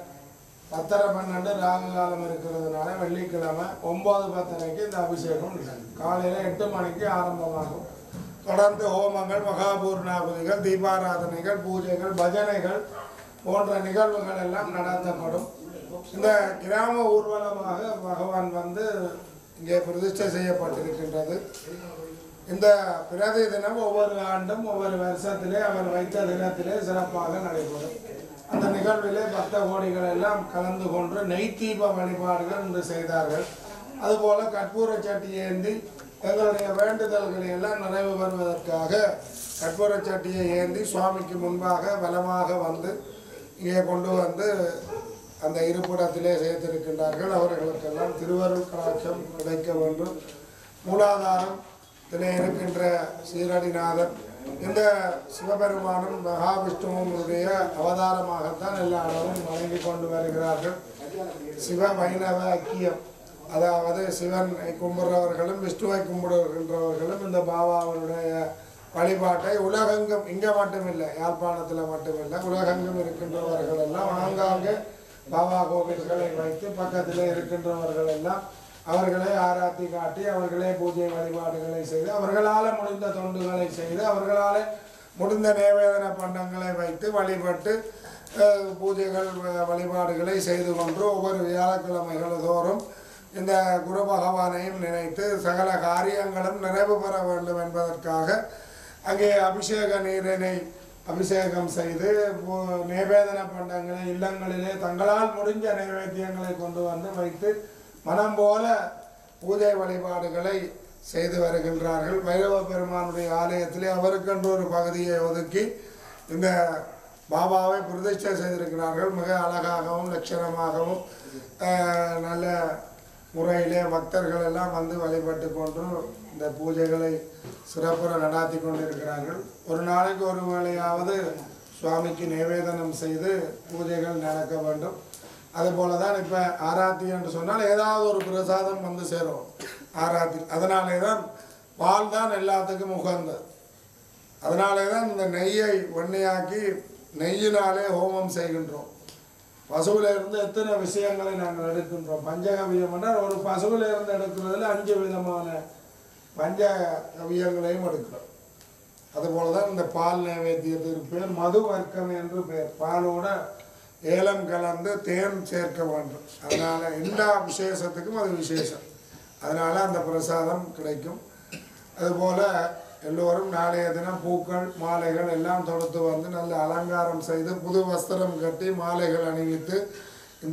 10:12 ராகு காலம் இருக்கிறதுனால வெள்ளிக்கிழமை 9:10 இந்த அபிஷேகம் காலையில் 8 மணிக்கு ஆரம்பமாகும். தொடர்ந்து ஹோமங்கள், மகாபூர்ணாபதிகள், தீபாராதனைகள், பூஜைகள், பஜனைகள் போன்ற நிகழ்வுகள் எல்லாம் நடத்தப்படும். இந்த கிராம ஊர்வலமாக பகவான் இங்கே பிரதிஷ்டை செய்யப்பட்டிருக்கின்றது. இந்த பிரதி தினம் ஒவ்வொரு ஆண்டும் ஒவ்வொரு வருஷத்திலே அவர் வைத்த தினத்திலே சிறப்பாக நடைபெறும். அந்த நிகழ்விலே பக்த கோடிகள் எல்லாம் கலந்து கொண்டு நெய் தீப வழிபாடுகள் இன்று செய்தார்கள். அதுபோல கற்பூர சட்டி ஏந்தி எங்களுடைய வேண்டுதல்களை எல்லாம் நிறைவு பெறுவதற்காக கற்பூர சட்டியை ஏந்தி சுவாமிக்கு முன்பாக பலமாக இங்கே கொண்டு அந்த இருப்பிடத்திலே சேர்த்திருக்கின்றார்கள். அவர்களுக்கெல்லாம் திருவருள் கடாட்சம் கிடைக்க வேண்டும். மூலாதாரம் இதிலே இருக்கின்ற சீரடிநாதன் இந்த சிவபெருமானும் மகாவிஷ்ணுவனுடைய அவதாரமாகத்தான் எல்லா இடமும் வழங்கி கொண்டு வருகிறார்கள். சிவ வைணவ ஐக்கியம், அதாவது சிவனை கும்பிடுறவர்களும் விஷ்ணுவை கும்பிடுகின்றவர்களும் இந்த பாபாவனுடைய வழிபாட்டை உலகெங்கும், இங்கே மட்டுமில்லை, யாழ்ப்பாணத்தில் மட்டுமில்லை, உலகெங்கும் இருக்கின்றவர்கள் எல்லாம் ஆங்காங்கே பாபா கோவில்களை வைத்து பக்கத்தில் இருக்கின்றவர்கள் எல்லாம் அவர்களை ஆராத்தி காட்டி அவர்களே பூஜை வழிபாடுகளை செய்து அவர்களால் முடிந்த தொண்டுகளை செய்து அவர்களால் முடிந்த நேவேதன பண்டங்களை வைத்து வழிபட்டு பூஜைகள் வழிபாடுகளை செய்து கொண்டு ஒவ்வொரு வியாழக்கிழமைகள் தோறும் இந்த குரு பகவானையும் நினைத்து சகல காரியங்களும் நிறைவு பெற வேண்டும் என்பதற்காக அங்கே அபிஷேக நீரினை அபிஷேகம் செய்து நைவேதன பண்டங்களை இல்லங்களிலே தங்களால் முடிஞ்ச நைவேத்தியங்களை கொண்டு வைத்து மனம் போல பூஜை வழிபாடுகளை செய்து வருகின்றார்கள். வைரவ பெருமானுடைய ஆலயத்திலே அவருக்கென்று ஒரு பகுதியை ஒதுக்கி இந்த பாபாவை பிரதிஷ்டை செய்திருக்கிறார்கள். மிக அழகாகவும் லட்சணமாகவும் நல்ல முறையிலே பக்தர்கள் எல்லாம் வழிபட்டு கொண்டு இந்த பூஜைகளை சிறப்புற நடாத்தி கொண்டிருக்கிறார்கள். ஒரு நாளைக்கு ஒரு வேளையாவது சுவாமிக்கு நிவேதனம் செய்து பூஜைகள் நடக்க வேண்டும். அதுபோல தான் இப்போ ஆராத்தி என்று சொன்னால் ஏதாவது ஒரு பிரசாதம் சேரும் ஆராத்தி. அதனாலே தான் பால் தான் எல்லாத்துக்கும் உகந்தது. அதனாலே தான் இந்த நெய்யை வெண்ணையாக்கி நெய்யினாலே ஹோமம் செய்கின்றோம். பசுவிலிருந்து எத்தனை விஷயங்களை நாங்கள் எடுக்கின்றோம். பஞ்சகவியம் என்றால் ஒரு பசுவிலிருந்து எடுக்கிறதுல 5 விதமான பஞ்சகவியங்களையும் எடுக்கிறோம். அதுபோல தான் இந்த பால் நைவேத்தியத்துக்கு பேர் மது வர்க்கம் என்று பேர். பாலோட ஏலம் கலந்து தேன் சேர்க்க வேண்டும். அதனால் எல்லா விசேஷத்துக்கும் அது விசேஷம். அதனால் அந்த பிரசாதம் கிடைக்கும். அதுபோல் எல்லோரும் நாளைய தினம் பூக்கள் மாலைகள் எல்லாம் தொடுத்து நல்ல அலங்காரம் செய்து புது வஸ்திரம் கட்டி மாலைகள் அணிவித்து இந்த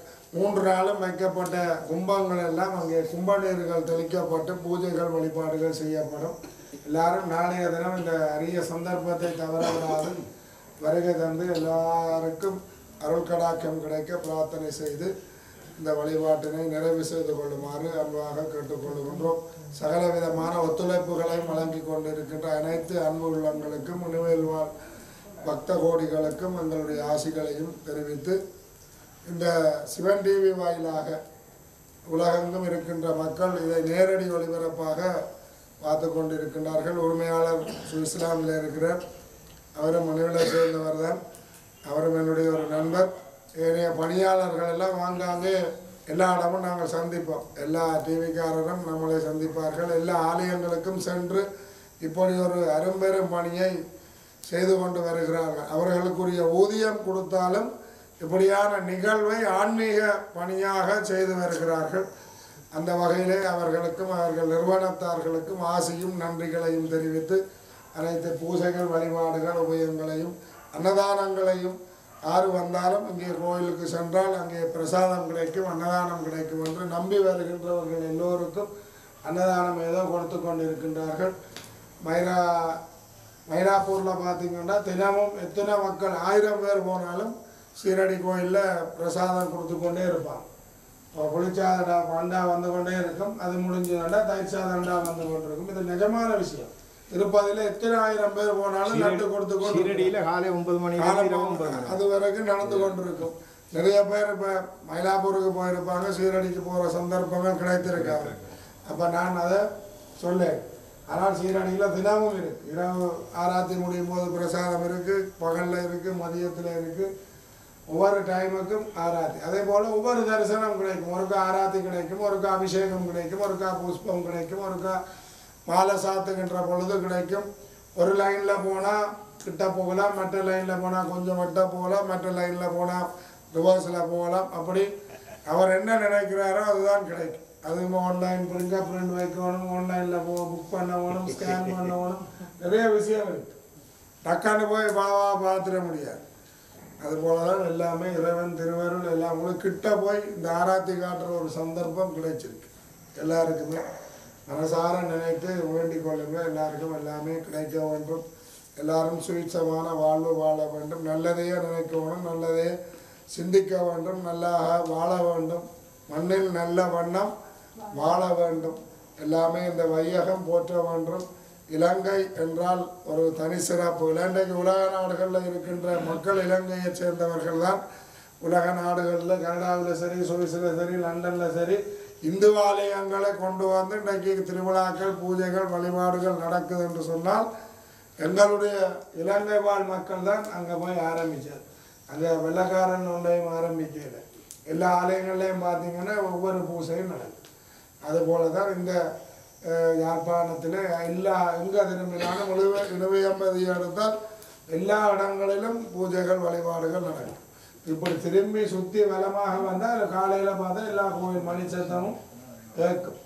3 நாளும் வைக்கப்பட்ட கும்பங்கள் எல்லாம் அங்கே கும்ப நீர்கள் தெளிக்கப்பட்டு பூஜைகள் வழிபாடுகள் செய்யப்படும். எல்லாரும் நாளைய தினம் இந்த அரிய சந்தர்ப்பத்தை தவறவிடாது வருகை தந்து எல்லாருக்கும் அருள் கடாக்கம் கிடைக்க பிரார்த்தனை செய்து இந்த வழிபாட்டினை நிறைவு செய்து கொள்ளுமாறு அன்பாக கேட்டுக்கொள்கின்றோம். சகல விதமான ஒத்துழைப்புகளையும் வழங்கி கொண்டிருக்கின்ற அனைத்து அன்பு உள்ளங்களுக்கும் உணவில் வாழ் பக்த கோடிகளுக்கும் எங்களுடைய ஆசிகளையும் தெரிவித்து இந்த சிவன் டிவி வாயிலாக உலகெங்கும் இருக்கின்ற மக்கள் இதை நேரடி ஒளிபரப்பாக பார்த்து கொண்டிருக்கின்றார்கள். உரிமையாளர் சுவிட்சர்லாந்தில் இருக்கிறார். அவரும் மனைவியில் சேர்ந்தவர் தான். அவரும் என்னுடைய ஒரு நண்பர். ஏனைய பணியாளர்கள் எல்லாம் ஆங்காங்கே எல்லா இடமும் நாங்கள் சந்திப்போம். எல்லா டிவிக்காரரும் நம்மளை சந்திப்பார்கள். எல்லா ஆலயங்களுக்கும் சென்று இப்படி ஒரு அரும்பெரும் பணியை செய்து கொண்டு வருகிறார்கள். அவர்களுக்குரிய ஊதியம் கொடுத்தாலும் இப்படியான நிகழ்வை ஆன்மீக பணியாக செய்து வருகிறார்கள். அந்த வகையிலே அவர்களுக்கும் அவர்கள் நிறுவனத்தார்களுக்கும் ஆசையும் நன்றிகளையும் தெரிவித்து அனைத்து பூஜைகள் வழிபாடுகள் உபயங்களையும் அன்னதானங்களையும் யார் வந்தாலும் இங்கே கோயிலுக்கு சென்றால் அங்கே பிரசாதம் கிடைக்கும், அன்னதானம் கிடைக்கும் என்று நம்பி வருகின்றவர்கள் எல்லோருக்கும் அன்னதானம் ஏதோ கொடுத்து கொண்டிருக்கின்றார்கள். மயிலாப்பூரில் பார்த்திங்கன்னா தினமும் எத்தனை மக்கள் 1000 பேர் போனாலும் சீரடி கோயிலில் பிரசாதம் கொடுத்து கொண்டே இருப்பாங்க. புளிச்சாதண்டா அண்டா வந்து கொண்டே இருக்கும். அது முடிஞ்சதுண்டா தயிர் சாதண்டா வந்து கொண்டிருக்கும். இது நிஜமான விஷயம். திருப்பதியில் எத்தனை ஆயிரம் பேர் போனாலும் நட்டு கொடுத்து கொண்டு காலை 9 மணி அது வரைக்கும் நடந்து கொண்டிருக்கும். நிறைய பேர் இப்போ மயிலாப்பூருக்கு போயிருப்பாங்க, சீரடிக்கு போகிற சந்தர்ப்பங்கள் கிடைத்திருக்காங்க. அப்போ நான் அதை சொல்லேன். ஆனால் சீரடியில் தினமும் இருக்குது. இரவு ஆராத்தி முடியும் போது பிரசாதம் இருக்குது, பகலில் இருக்குது, மதியத்தில் இருக்குது. ஒவ்வொரு டைமுக்கும் ஆராத்தி. அதே போல் ஒவ்வொரு தரிசனம் கிடைக்கும். ஒருக்கா ஆராத்தி கிடைக்கும், ஒருக்கா அபிஷேகம் கிடைக்கும், ஒருக்கா புஷ்பம் கிடைக்கும், ஒருக்கா மாலை சாத்துகின்ற பொழுது கிடைக்கும். ஒரு லைனில் போனால் கிட்ட போகலாம், மற்ற லைனில் போனால் கொஞ்சம் விட்ட போகலாம், மற்ற லைனில் போனால் ரிவர்ஸில் போகலாம். அப்படி அவர் என்ன நினைக்கிறாரோ அதுதான் கிடைக்கும். அதுவும் ஆன்லைன் ஃபிங்கர் பிரிண்ட் வைக்கணும், ஆன்லைனில் புக் பண்ணணும், ஸ்கேன் பண்ணணும், நிறைய விஷயம் இருக்குது. டக்கான்னு போய் பார்த்துட முடியாது. அதுபோல தான் எல்லாமே இறைவன் திருவருள் எல்லாம் உங்களுக்கு கிட்ட போய் இந்த ஆராத்தி காட்டுற ஒரு சந்தர்ப்பம் கிடைச்சிருக்கு. எல்லாருக்குமே மனசார நினைத்து வேண்டிக் கொள்ளுங்க. எல்லாருக்கும் எல்லாமே கிடைக்க வேண்டும். எல்லாரும் சுயட்சமான வாழ்வு வாழ வேண்டும். நல்லதையே நினைக்கணும், நல்லதையே சிந்திக்க வேண்டும், நல்லாக வாழ வேண்டும். மண்ணில் நல்ல வண்ணம் வாழ வேண்டும். எல்லாமே இந்த வையகம் போற்ற வேண்டும். இலங்கை என்றால் ஒரு தனி சிறப்பு. இலங்கைக்கு உலக நாடுகளில் இருக்கின்ற மக்கள் இலங்கையை சேர்ந்தவர்கள் தான். உலக நாடுகளில் கனடாவில் சரி, சுவிஸில் சரி, லண்டனில் சரி, இந்து ஆலயங்களை கொண்டு வந்து இன்றைக்கு திருவிழாக்கள், பூஜைகள், வழிபாடுகள் நடக்குது என்று சொன்னால் எங்களுடைய இலங்கை வாழ் மக்கள் தான் அங்கே போய் ஆரம்பித்தார். அங்கே வெள்ளக்காரன் ஒன்றையும் ஆரம்பிக்கல. எல்லா ஆலயங்கள்லையும் பார்த்தீங்கன்னா ஒவ்வொரு பூஜையும் நடக்கும். அதுபோல தான் இந்த யாழ்ப்பாணத்தில் எங்கே திரும்பினாலும் இணுவையம்பதி எடுத்தால் எல்லா இடங்களிலும் பூஜைகள், வழிபாடுகள் நடக்கும். இப்படி திரும்பி சுற்றி வலமாக வந்தால் காலையில் பார்த்தா எல்லா கோவில் மணி சத்தமும் கேட்கும்.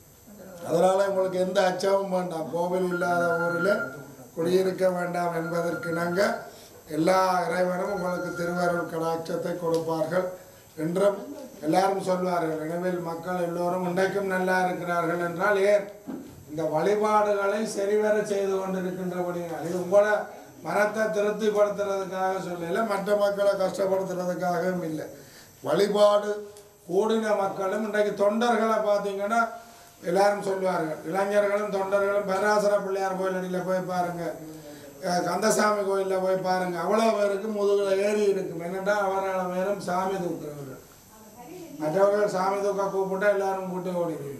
அதனால் உங்களுக்கு எந்த அச்சமும் வேண்டாம். கோவில் இல்லாத ஊரில் குடியிருக்க வேண்டாம் என்பதற்கு நாங்கள் எல்லா இறைவனும் உங்களுக்கு திருவருள் கடாட்சத்தை கொடுப்பார்கள் என்றும் எல்லாரும் சொல்வார்கள். எனவே மக்கள் எல்லோரும் இன்றைக்கும் நல்லா இருக்கிறார்கள் என்றால் ஏன் இந்த வழிபாடுகளை சரிவர செய்து கொண்டிருக்கின்றபடியால். இது உங்களோட மனத்தை திருப்திப்படுத்துறதுக்காக சொல்லல, மற்ற மக்களை கஷ்டப்படுத்துறதுக்காகவும் இல்லை. வழிபாடு கூடின மக்களும் இன்றைக்கு தொண்டர்களை பார்த்தீங்கன்னா எல்லாரும் சொல்லுவார்கள். இளைஞர்களும் தொண்டர்களும் பராசர பிள்ளையார் கோயிலடியில் போய் பாருங்கள், கந்தசாமி கோயிலில் போய் பாருங்கள், அவ்வளோ பேருக்கு முதுகில் ஏறி இருக்கும். என்னென்னா அவரால் பேரும் சாமி தூக்குறவர்கள். மற்றவர்கள் சாமி தூக்க கூப்பிட்டா எல்லாரும் கூட்டி ஓடிடுவீங்க.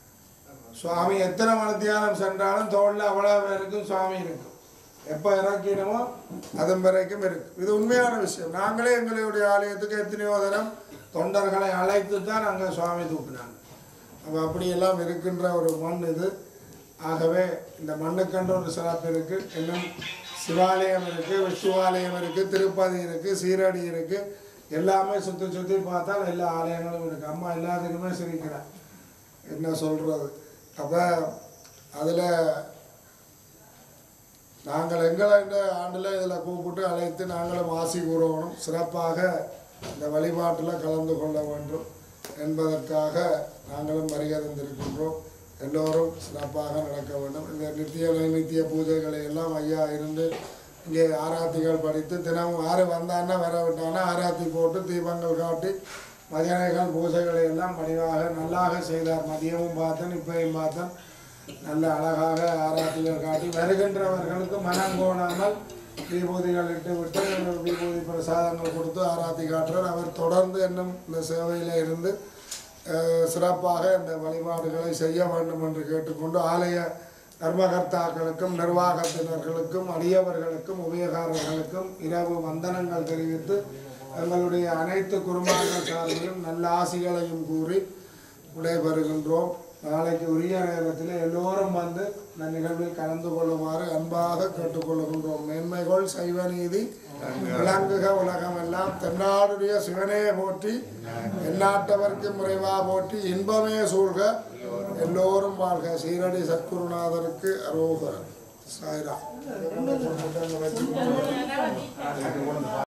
சுவாமி எத்தனை மனத்தியாலம் சென்றாலும் தோளில் அவ்வளோ பேருக்கும் சுவாமி இருக்கும். எப்போ இறக்கினமோ அதன் வரைக்கும் இருக்கும். இது உண்மையான விஷயம். நாங்களே எங்களுடைய ஆலயத்துக்கு எத்தனையோ தரம் தொண்டர்களை அழைத்து தான் அங்கே சுவாமி தூக்குனாங்க. அப்போ அப்படியெல்லாம் இருக்கின்ற ஒரு மண் இது. ஆகவே இந்த மண்ணுக்கென்று ஒரு சிறப்பு இருக்குது. இன்னும் சிவாலயம் இருக்குது, விஷ்ணுவாலயம் இருக்குது, திருப்பதி இருக்குது, சீரடி இருக்குது. எல்லாமே சுற்றி சுற்றி பார்த்தால் எல்லா ஆலயங்களும் இருக்குது. அம்மா எல்லாத்துக்குமே சிரிக்கிறார். என்ன சொல்கிறது? அப்போ அதில் நாங்கள் எங்களை இந்த ஆண்டில் இதில் கூப்பிட்டு அழைத்து நாங்களும் ஆசி கூறணும். சிறப்பாக இந்த வழிபாட்டில் கலந்து கொள்ள வேண்டும் என்பதற்காக நாங்களும் வருகை தந்திருக்கின்றோம். எல்லோரும் சிறப்பாக நடக்க வேண்டும். இந்த நித்திய பூஜைகளை எல்லாம் ஐயா இருந்து இங்கே ஆராத்திகள் படித்து தினமும் ஆறு வந்தான்னா வர விட்டான்னா ஆராத்தி போட்டு தீபங்கள் காட்டி மதியனைகள் பூஜைகளை எல்லாம் பணிவாக நல்லாக செய்தார். மதியமும் பார்த்தேன், இப்பையும் பார்த்தேன். நல்ல அழகாக ஆராத்திகள் காட்டி வருகின்றவர்களுக்கு மனம் கோணாமல் தீபூதிகள் இட்டு விட்டு தீபூதி பிரசாதங்கள் கொடுத்து ஆராத்தி காட்டுறார். அவர் தொடர்ந்து இன்னும் இந்த சேவையில் இருந்து சிறப்பாக இந்த வழிபாடுகளை செய்ய வேண்டும் என்று கேட்டுக்கொண்டு ஆலய தர்மகர்த்தாக்களுக்கும் நிர்வாகத்தினர்களுக்கும் அடியவர்களுக்கும் உபயோகாரர்களுக்கும் இரவு வந்தனங்கள் தெரிவித்து எங்களுடைய அனைத்து குருமார்கள் சார்பிலும் நல்ல ஆசிகளையும் கூறி விடைபெறுகின்றோம். நாளைக்கு உரிய நேரத்தில் எல்லோரும் வந்து இந்த நிகழ்வில் கலந்து கொள்ளுமாறு அன்பாக கேட்டுக்கொள்கின்றோம். மேன்மைகோள் சைவ நீதி விளங்குக உலகமெல்லாம் தென்னாடுடைய சிவனே போற்றி, எந்நாட்டவர்க்கு முறைவா போற்றி, இன்பமே சூழ்க, எல்லோரும் வாழ்க. சீரடி சத்குருநாதருக்கு அரோகரன். சாய்ரா.